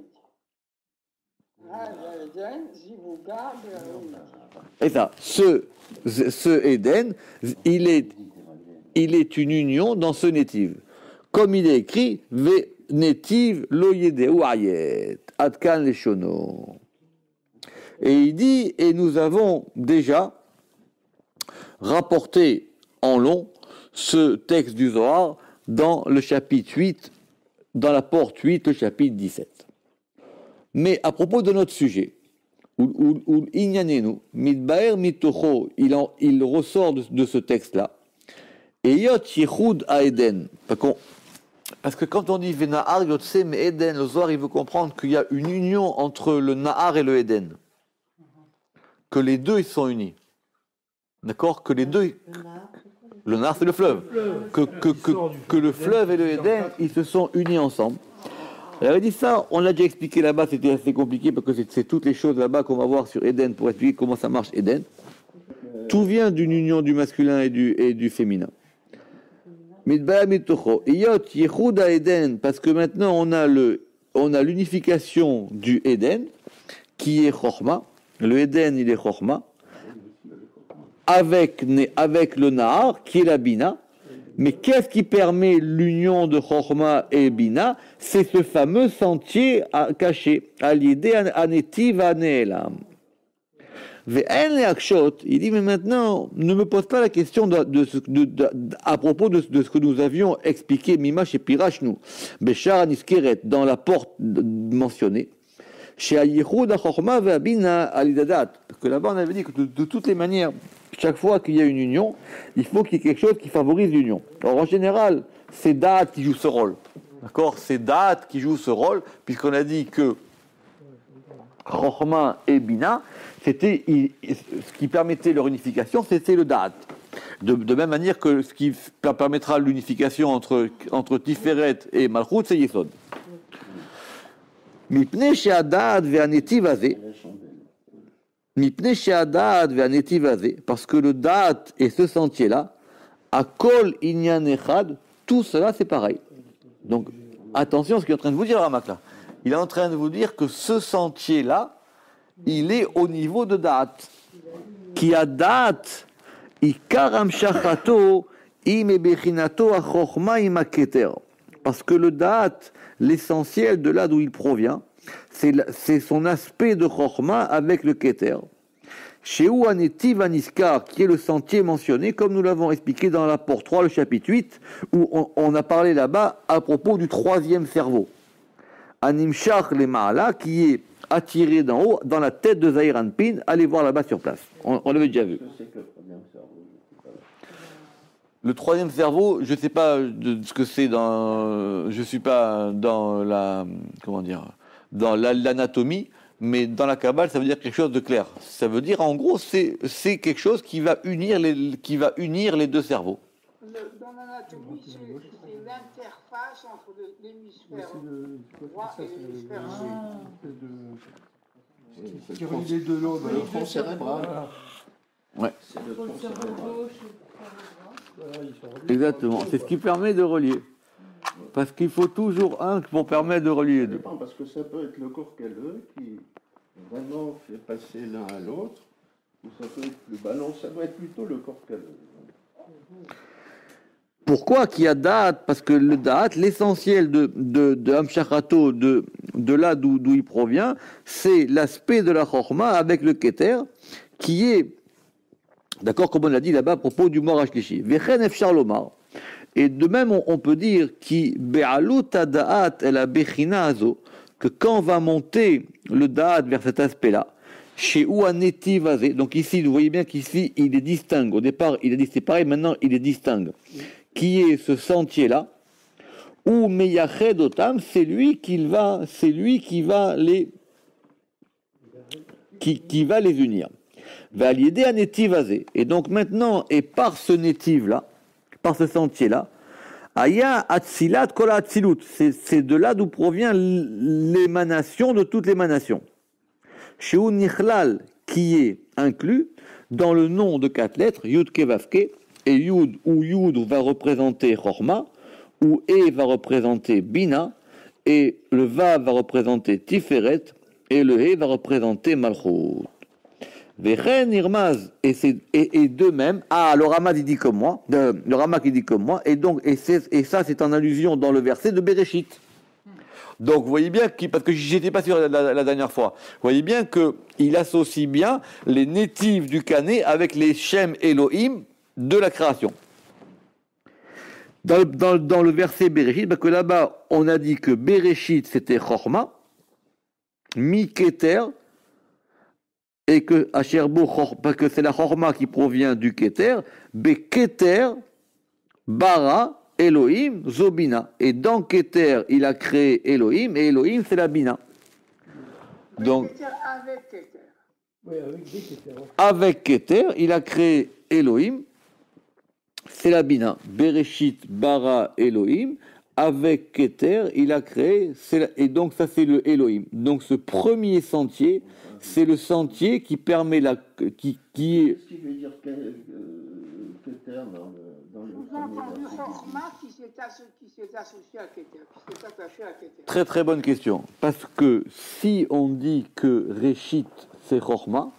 S5: Zivuga Be'aounit.
S1: Et ça, ce, ce Éden, il est, il est une union dans ce netiv. comme il est écrit, Ve netiv lo yedeu ayet, adkan leshono. Et il dit, et nous avons déjà rapporté en long ce texte du Zohar dans le chapitre huit, dans la porte huit, le chapitre dix-sept. Mais à propos de notre sujet, où Inyanenu, Midbaer Mitocho, il, en, il ressort de, de ce texte-là, et Yot Yichud à Eden, parce que quand on dit Venahar Yotse mais Eden, le Zohar il veut comprendre qu'il y a une union entre le Nahar et le Eden, que les deux ils sont unis, d'accord, que les deux, le Nahar c'est le fleuve, que, que, que, que le fleuve et le Eden ils se sont unis ensemble. Elle avait dit ça, on l'a déjà expliqué là-bas, c'était assez compliqué parce que c'est, c'est toutes les choses là-bas qu'on va voir sur Eden pour expliquer comment ça marche Eden. Tout vient d'une union du masculin et du, et du féminin. Eden, parce que maintenant on a, le, on a l'unification du Eden qui est Chochma, le Eden il est Chochma, avec, avec le Nahar qui est la Bina. Mais qu'est-ce qui permet l'union de Chochma et Bina? C'est ce fameux sentier à, caché, à l'idée anetiv aneelam. Il dit, mais maintenant, ne me pose pas la question de, de, de, de, à propos de, de ce que nous avions expliqué, Mimash et Pirashnu, Beshar Niskeret, dans la porte mentionnée, chez Ayichud Chochma ve Bina alidadat. Parce que là-bas, on avait dit que de, de toutes les manières, chaque fois qu'il y a une union, il faut qu'il y ait quelque chose qui favorise l'union. Alors en général, c'est Da'at qui joue ce rôle. D'accord? C'est Da'at qui joue ce rôle, puisqu'on a dit que Chochma et Bina, c'était, ce qui permettait leur unification, c'était le Da'at. De, de même manière que ce qui permettra l'unification entre, entre Tiferet et Malchut, c'est Yesod. Mipnei she'ada'at ve'anetiv hazeh. Parce que le Da'at et ce sentier-là, à Kol Inyan Echad, tout cela c'est pareil. Donc attention à ce qu'il est en train de vous dire, Ramak là. Il est en train de vous dire que ce sentier-là, il est au niveau de Da'at. Qui a Da'at, Ikar Amshachato, Im Ebechinato Achochma Im Aketer. Parce que le Da'at, l'essentiel de là d'où il provient, C'est, c'est son aspect de Chochma avec le Keter. Chez Anetiv Aniskar, qui est le sentier mentionné, comme nous l'avons expliqué dans la porte trois, le chapitre huit, où on, on a parlé là-bas à propos du troisième cerveau. Animshach le Ma'ala, qui est attiré d'en haut, dans la tête de Zahir Anpin. Allez voir là-bas sur place. On, on l'avait déjà vu. Le troisième cerveau, je ne sais pas de ce que c'est dans. Je ne suis pas dans la. Comment dire, dans l'anatomie, mais dans la Kabbale, ça veut dire quelque chose de clair. Ça veut dire, en gros, c'est, c'est quelque chose qui va unir les, qui va unir les deux cerveaux.
S5: Le, dans l'anatomie, c'est, c'est l'interface entre l'hémisphère droit et l'hémisphère gauche.
S2: C'est qui relie les deux lobes.
S3: Le tronc cérébral.
S1: Ouais.
S3: C'est le tronc cérébral.
S1: Exactement. C'est ce qui permet de relier. Parce qu'il faut toujours un pour permettre de relier les deux.
S3: Parce que ça peut être le corps calleux qui vraiment fait passer l'un à l'autre, ou ça peut être le ballon, ça doit être plutôt le corps calleux.
S1: Pourquoi qu'il y a Da'at? Parce que le Da'at, l'essentiel de, de, de Hamshachato, de, de là d'où, d'où il provient, c'est l'aspect de la Chochma avec le Keter, qui est, d'accord, comme on l'a dit là-bas à propos du Mor HaShlishi. Vechen efshar lomar. Et de même, on, on peut dire qui be'alut da'at el abechina azo, que quand va monter le da'at vers cet aspect-là, chez Ouanetiv azé, donc ici, vous voyez bien qu'ici, il est distinct. Au départ, il est dit c'est pareil, maintenant, il est distinct. Qui est ce sentier-là, ou meyached otam, c'est lui qui va, c'est lui qui va les, qui, qui va les unir. Va l'aider à netiv azé. Et donc maintenant, et par ce netiv-là, par ce sentier-là, Aya Atzilat Kola Atzilut, c'est de là d'où provient l'émanation de toutes les émanations. Chez Nichlal, qui est inclus dans le nom de quatre lettres, Yud Kevavke, et Yud, où Yud va représenter Chochma, où E va représenter Bina, et le Vav va représenter Tiferet, et le He va représenter Malchut. Vechen Irmaz, et, c'est, et, et de même, ah, le Rama il dit comme moi, de, le Rama qui dit comme moi, et donc, et, c'est, et ça c'est en allusion dans le verset de Bereshit. Donc vous voyez bien, parce que j'étais pas sûr la, la, la dernière fois, vous voyez bien qu'il associe bien les natifs du Cané avec les Shem Elohim de la création. Dans, dans, dans le verset Bereshit, parce que là-bas on a dit que Bereshit c'était Chorma, Mi Keter, et que Asherbo, parce que c'est la Chorma qui provient du Keter, Be Keter, Bara, Elohim, Zobina. Et dans Keter, il a créé Elohim, et Elohim, c'est la Bina. Donc,
S5: avec Keter.
S2: Oui, avec des Keter.
S1: Avec Keter, il a créé Elohim, c'est la Bina. Bereshit, Bara, Elohim. Avec Keter, il a créé, c'est la, et donc ça c'est le Elohim. Donc ce premier sentier, c'est le sentier qui permet la, qui, qui est...
S3: Qu'est-ce qui veut dire que, euh, Keter dans le, dans le
S5: Vous
S3: premier
S5: entendu
S3: verset?
S5: Chorma qui s'est asso- qui s'est associé à Keter, qui s'est attaché à Keter.
S1: Très très bonne question. Parce que si on dit que Réchit c'est Chorma,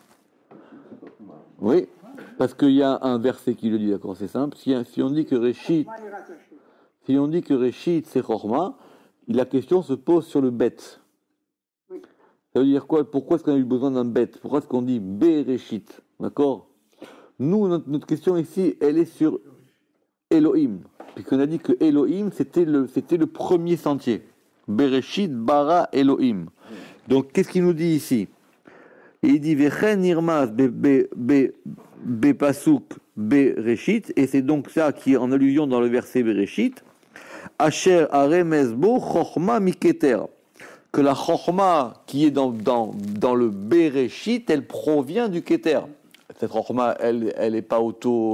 S1: oui, parce qu'il y a un verset qui le dit, d'accord, c'est simple. Si, si on dit que Réchit,
S5: Chorma est rattaché.
S1: si on dit que Réchit c'est Chorma, la question se pose sur le bet.
S5: Oui.
S1: Ça veut dire quoi? Pourquoi est-ce qu'on a eu besoin d'un bet? Pourquoi est-ce qu'on dit Bereshit? D'accord? Nous, notre, notre question ici, elle est sur Elohim. Puisqu'on a dit que Elohim, c'était le, c'était le premier sentier. Bereshit, bara, Elohim. Donc, qu'est-ce qu'il nous dit ici? Il dit Vechen Irmaz, be, be, be, be pasuk, Bereshit. Et c'est donc ça qui est en allusion dans le verset Bereshit. Asher aremezbo chorma miketer. Que la chorma qui est dans, dans, dans le Bereshit, elle provient du Keter. Cette chorma, elle elle n'est pas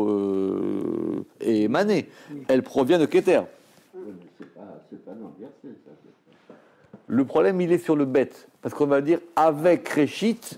S1: auto-émanée. Euh, elle provient de Keter.
S3: Oui, mais c'est pas, c'est pas dans le verset, ça.
S1: Le problème, il est sur le bet. Parce qu'on va dire avec Réchit,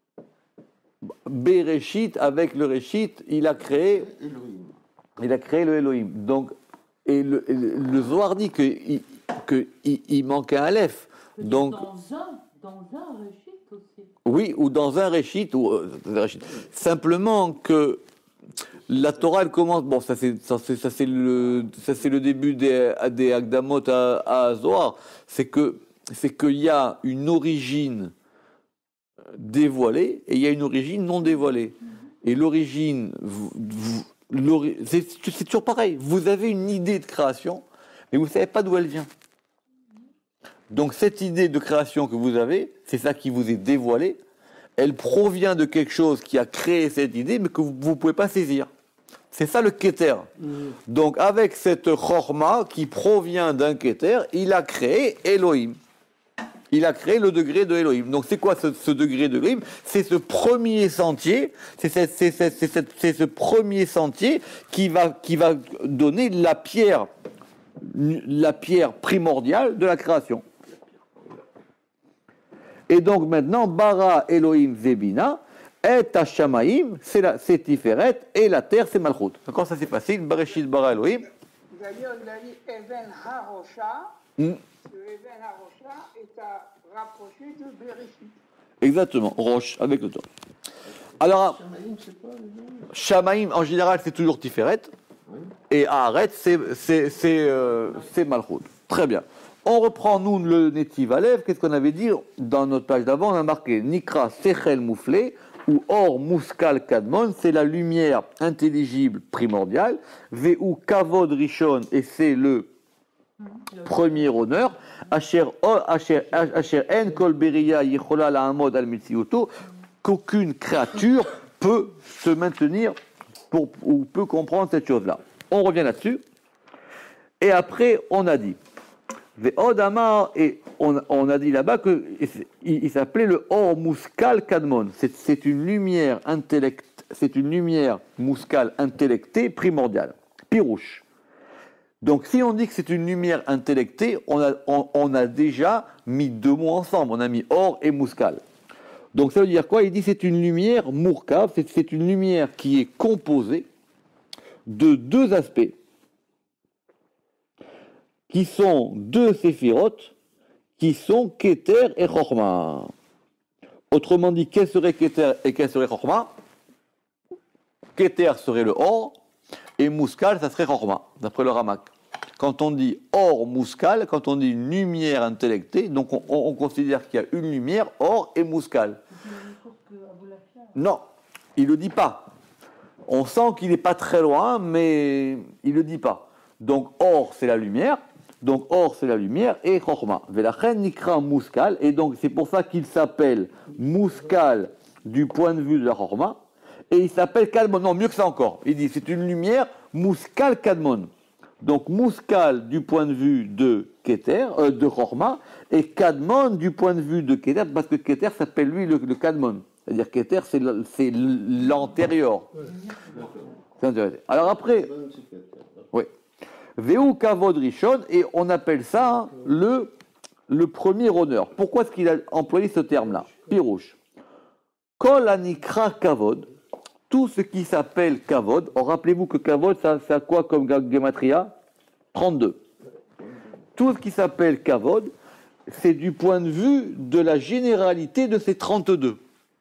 S1: Bereshit, avec le Réchit, il a créé,
S3: Elohim.
S1: il a créé le Elohim. Donc, et le, le, le Zohar dit qu'il que il, il manque un Aleph. Donc,
S4: dans un, dans un Réchit aussi.
S1: oui, ou dans un Réchit, ou euh, Réchit. Simplement que la Torah, elle commence. Bon, ça c'est, ça c'est, ça c'est le, ça c'est le début des, des Akdamot à, à Zohar. C'est que, c'est qu'il y a une origine dévoilée et il y a une origine non dévoilée. Et l'origine, vous, vous, l'ori- c'est, c'est toujours pareil. Vous avez une idée de création, mais vous ne savez pas d'où elle vient. Donc cette idée de création que vous avez, c'est ça qui vous est dévoilé, elle provient de quelque chose qui a créé cette idée, mais que vous ne pouvez pas saisir. C'est ça le Keter. Mmh. Donc avec cette Chorma qui provient d'un Keter, il a créé Elohim. Il a créé le degré de Elohim. Donc c'est quoi ce, ce degré de Elohim? C'est ce premier sentier, c'est, c'est, c'est, c'est, c'est, c'est, c'est ce premier sentier qui va, qui va donner la pierre, la pierre primordiale de la création. Et donc maintenant, Bara Elohim Zebina, et Hashamaim, c'est, la, c'est Tiferet, et la terre, c'est Malchut. D'accord, ça c'est facile. Bereshit Bara Elohim.
S5: D'ailleurs, il a dit Even HaRosha.
S1: Mm.
S5: Ce Even HaRosha est à rapprocher de Bereshit.
S1: Exactement, Roche, avec le temps. Alors, Shamaim, en général, c'est toujours Tiferet, oui. Et Haaret, c'est, c'est, c'est, euh, c'est Malchut. Très bien. On reprend, nous, le Netiv Alev. Qu'est-ce qu'on avait dit dans notre page d'avant? On a marqué Nikra Sechel Mouflé, ou Or Muskal Kadmon, c'est la lumière intelligible primordiale. Veu Kavod Rishon, et c'est le premier honneur. Asher En Kol Beria Yechola La'amod Al Mitziuto, qu'aucune créature peut se maintenir pour, ou peut comprendre cette chose-là. On revient là-dessus. Et après, on a dit Ve'odamar, et on, on a dit là-bas qu'il il s'appelait le Or Muskal Kadmon. C'est, c'est une lumière intellect, c'est une lumière muskal intellectée primordiale. Pirouche. Donc si on dit que c'est une lumière intellectée, on a, on, on a déjà mis deux mots ensemble. On a mis Or et Muskal. Donc ça veut dire quoi? Il dit que c'est une lumière mourkav, c'est, c'est une lumière qui est composée de deux aspects, qui sont deux séphirotes, qui sont Keter et Chorma. Autrement dit, quel serait Keter et quel serait Chorma? Keter serait le Or, et Mouskal, ça serait Chorma, d'après le Ramak. Quand on dit Or, Mouskal, quand on dit lumière intellectée, donc on, on, on considère qu'il y a une lumière, Or et Mouskal. Non, il ne le dit pas. On sent qu'il n'est pas très loin, mais il ne le dit pas. Donc Or, c'est la lumière. Donc Or, c'est la lumière, et Chorma. Velachen nikra Mouskal, et donc c'est pour ça qu'il s'appelle Mouskal du point de vue de la Chorma, et il s'appelle Kadmon. Non, mieux que ça encore. Il dit c'est une lumière Mouskal Kadmon. Donc Mouskal du point de vue de Keter, euh, de Chorma, et Kadmon du point de vue de Keter, parce que Keter s'appelle lui le, le Kadmon. C'est-à-dire Keter, c'est le- c'est l'antérieur. C'est intéressant. Alors après, oui. Veu Kavod Rishon, et on appelle ça hein, le, le premier honneur. Pourquoi est-ce qu'il a employé ce terme-là? Pirouche. Kol anikra Kavod, tout ce qui s'appelle Kavod. Or, rappelez-vous que Kavod, ça, ça a quoi comme gematria? trente-deux. Tout ce qui s'appelle Kavod, c'est du point de vue de la généralité de ces trente-deux.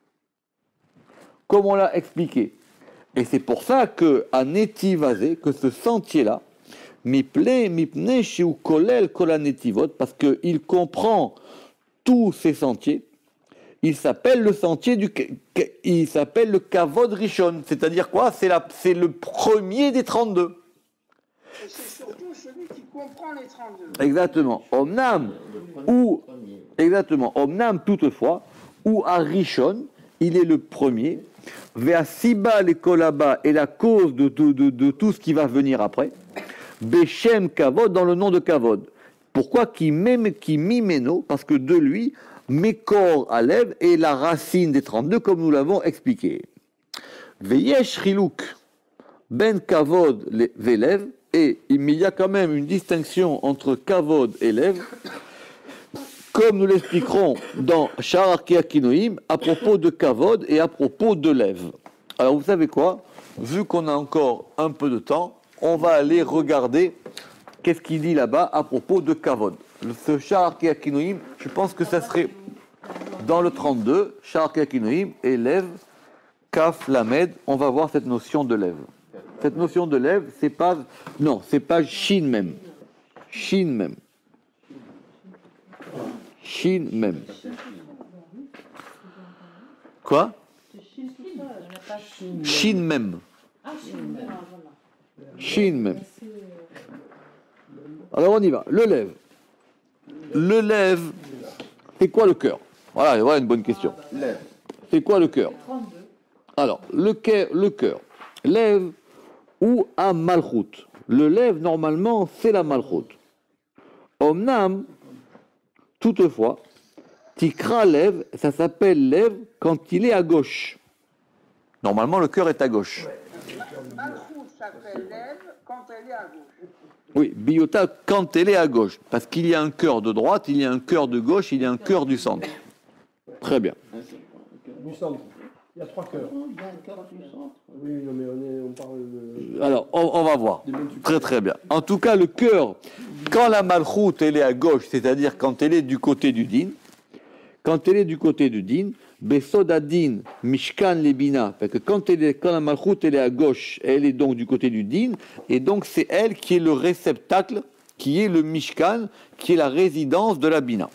S1: Comme on l'a expliqué. Et c'est pour ça qu'à Netivazé, que ce sentier-là, Miple, Mipne, Shiu Kolel, Kolanetivot, parce qu'il comprend tous ces sentiers, il s'appelle le sentier du. Il s'appelle le Kavod Rishon. C'est-à-dire quoi? C'est la- c'est le premier des trente-deux.
S5: Et c'est surtout celui qui comprend les trente-deux.
S1: Exactement. Omnam, ou. Exactement. Omnam, toutefois, ou à Rishon, il est le premier. Vers Siba, les Kolaba, est la cause de, de, de, de tout ce qui va venir après. Beshem Kavod, dans le nom de Kavod. Pourquoi qui même qui mimeno? Parce que de lui, Mekor Alev est la racine des trente-deux, comme nous l'avons expliqué. Veyesh Riluk Ben Kavod Velev, et il y a quand même une distinction entre Kavod et Lev, comme nous l'expliquerons dans Sha'ar Keakinoïm, à propos de Kavod et à propos de Lev. Alors vous savez quoi? Vu qu'on a encore un peu de temps, on va aller regarder qu'est-ce qu'il dit là-bas à propos de Kavod. Le- Ce Sha'ar Keakinoïm, je pense que ça serait dans le trente-deux, Sha'ar Keakinoïm et Lev, Kaf, Lamed, on va voir cette notion de Lev. Cette notion de Lev, c'est pas... Non, c'est pas Shin même. Shin même. Shin même. Quoi? Shin même. Shin même. Alors on y va. Le lève. Le lève, c'est quoi le cœur? Voilà, voilà une bonne question.
S3: Lève.
S1: C'est quoi le cœur? Alors, le cœur, le cœur, lève ou à malchut. Le lève, normalement, c'est la malchut. Omnam, toutefois, tikra lève, ça s'appelle lève quand il est à gauche. Normalement, le cœur est à gauche.
S5: Malchut s'appelle lève quand elle est à gauche.
S1: Oui, biota quand elle est à gauche. Parce qu'il y a un cœur de droite, il y a un cœur de gauche, il y a un cœur du centre. Très bien.
S2: Du centre. Il y a trois cœurs. Oui, non, mais on, est, on parle de.
S1: Alors, on, on va voir. Très très bien. En tout cas, le cœur, quand la malchoute, elle est à gauche, c'est-à-dire quand elle est du côté du din, quand elle est du côté du din, besodadin, mishkan lebina, parce que quand, elle est, quand la malchoute, elle est à gauche, elle est donc du côté du din, et donc c'est elle qui est le réceptacle, qui est le mishkan, qui est la résidence de la bina,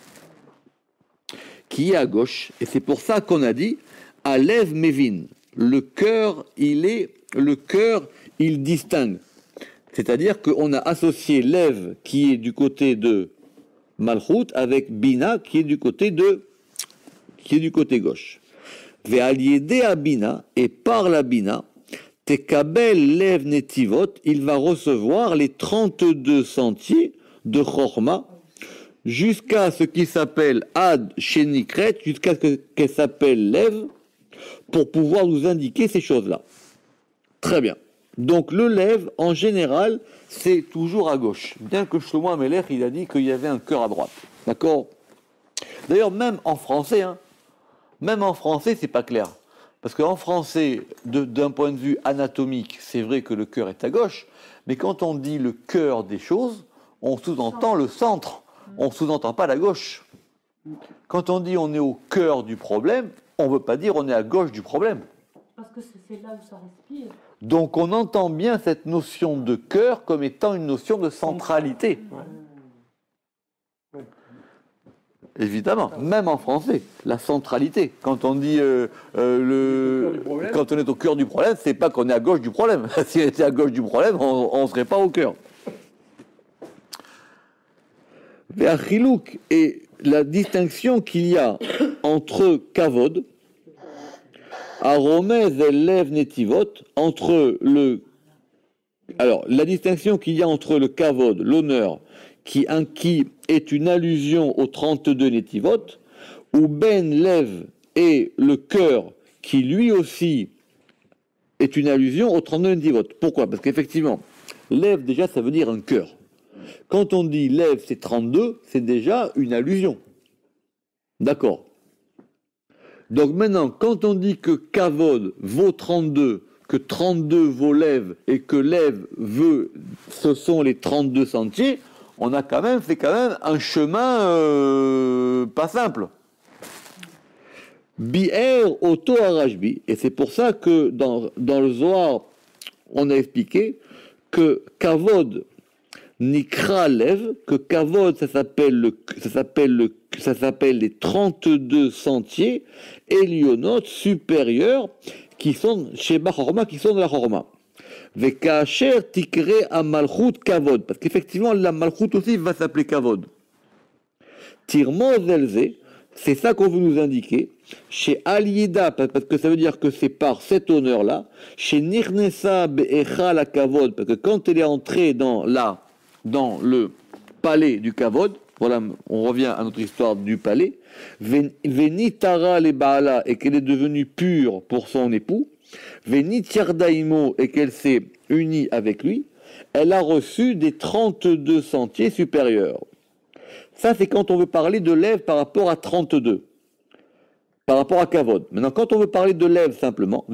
S1: qui est à gauche. Et c'est pour ça qu'on a dit, Alev Mevin, le cœur, il est, le cœur, il distingue. C'est-à-dire qu'on a associé Lev, qui est du côté de Malchut, avec Bina, qui est du côté de, qui est du côté gauche. Ve'aliede à Bina, et par la Bina, Tekabel Lev Netivot, il va recevoir les trente-deux sentiers de Chorma, jusqu'à ce qui s'appelle Ad Shenikret, jusqu'à ce qu'elle s'appelle Lev, pour pouvoir nous indiquer ces choses-là. Très bien. Donc le lève, en général, c'est toujours à gauche. Bien que Shlomo Amelech, il a dit qu'il y avait un cœur à droite. D'accord? D'ailleurs, même en français, hein, même en français, c'est pas clair. Parce qu'en français, de- d'un point de vue anatomique, c'est vrai que le cœur est à gauche, mais quand on dit le cœur des choses, on sous-entend le centre. On ne sous-entend pas la gauche. Quand on dit on est au cœur du problème, on ne veut pas dire on est à gauche du problème.
S4: Parce que c'est c'est là où ça respire.
S1: Donc on entend bien cette notion de cœur comme étant une notion de centralité.
S2: Ouais. Ouais.
S1: Évidemment, même en français, la centralité. Quand on dit euh, euh, le, quand on est au cœur du problème, c'est pas qu'on est à gauche du problème. Si on était à gauche du problème, on ne serait pas au cœur. Ve'achilouk est la distinction qu'il y a entre kavod, aromez lev netivot, entre le alors la distinction qu'il y a entre le kavod, l'honneur, qui, un, qui est une allusion aux trente-deux netivot, ou ben lev et le cœur, qui lui aussi est une allusion aux trente-deux netivot. Pourquoi? Parce qu'effectivement, lev déjà ça veut dire un cœur. Quand on dit lev c'est trente-deux, c'est déjà une allusion. D'accord. Donc maintenant, quand on dit que kavod vaut trente-deux, que trente-deux vaut lev, et que lev veut, ce sont les trente-deux sentiers, on a quand même fait quand même un chemin euh, pas simple. Bi'er auto arashbi, et c'est pour ça que dans, dans le Zohar, on a expliqué que kavod nikra lev, que kavod ça s'appelle le, ça s'appelle le, ça s'appelle les trente-deux sentiers élionotes supérieurs qui sont chez Bachorma, qui sont de la Chorma. Vekacher tikre a malchut kavod, parce qu'effectivement la malchut aussi va s'appeler kavod. Tirmo zelze, c'est ça qu'on veut nous indiquer. Chez Aliyeda, parce que ça veut dire que c'est par cet honneur-là. Chez Nirnesa be'echa la kavod, parce que quand elle est entrée dans la, dans le palais du kavod, voilà, on revient à notre histoire du palais. Venitara le baala, et qu'elle est devenue pure pour son époux. Venitiardaimo, et qu'elle s'est unie avec lui. Elle a reçu des trente-deux sentiers supérieurs. Ça, c'est quand on veut parler de lev par rapport à trente-deux, par rapport à kavod. Maintenant, quand on veut parler de lev simplement,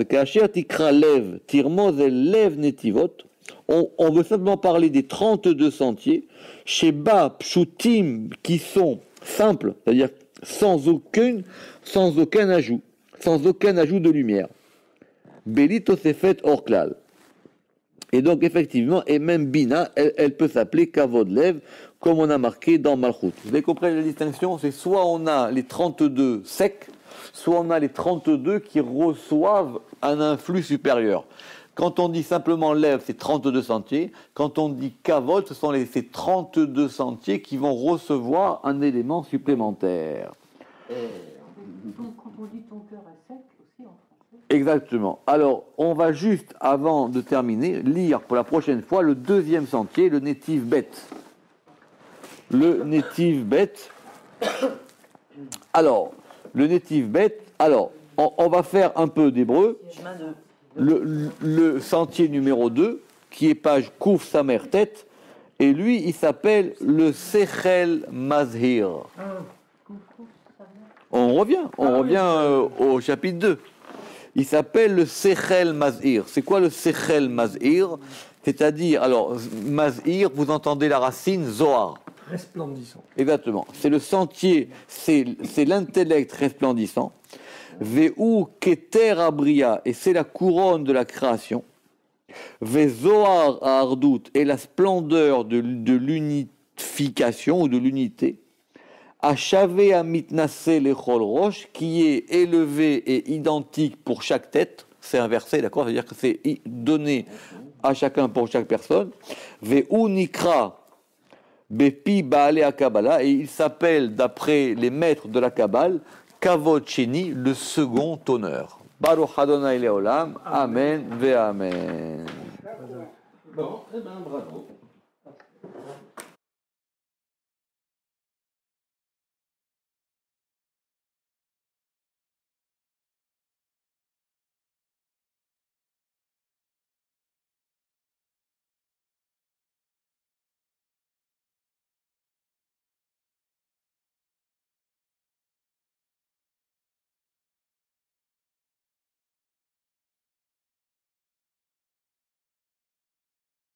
S1: on, on veut simplement parler des trente-deux sentiers, sheba pshutim, qui sont simples, c'est-à-dire sans aucun, sans aucun ajout, sans aucun ajout de lumière. Belito s'est fait orklal. Et donc, effectivement, et même Bina, elle, elle peut s'appeler Kavod Lev, comme on a marqué dans Malchut. Vous avez compris la distinction? C'est soit on a les trente-deux secs, soit on a les trente-deux qui reçoivent un influx supérieur. Quand on dit simplement Lev, c'est trente-deux sentiers. Quand on dit Kavod, ce sont les, ces trente-deux sentiers qui vont recevoir un élément supplémentaire.
S4: Donc, quand on dit ton cœur est sec, aussi en français.
S1: Exactement. Alors, on va juste, avant de terminer, lire pour la prochaine fois le deuxième sentier, le Netiv Bet. Le Netiv Bet. Alors, le Netiv Bet, alors, on, on va faire un peu d'hébreu. Le, le, le sentier numéro deux, qui est page Kouf Samer Tête, et lui, il s'appelle le Sechel Mazhir. On revient, on ah, revient oui. euh, au chapitre deux. Il s'appelle le Sechel Mazhir. C'est quoi le Sechel Mazhir? C'est-à-dire, alors, Mazhir, vous entendez la racine Zohar.
S2: Resplendissant.
S1: Exactement. C'est le sentier, c'est, c'est l'intellect resplendissant. Ve'u keter abria, et c'est la couronne de la création. Ve'zohar ardut, et la splendeur de, de l'unification ou de l'unité. Achavé à mitnasé lechol roche, qui est élevé et identique pour chaque tête. C'est inversé, d'accord? C'est-à-dire que c'est donné à chacun pour chaque personne. Ve'u nikra bepi baale a Kabbalah, et il s'appelle, d'après les maîtres de la Kabbale, Kavod Sheni, le second honneur. Baruch Adonai Leolam, Amen ve Amen.
S3: Bon, eh ben bravo.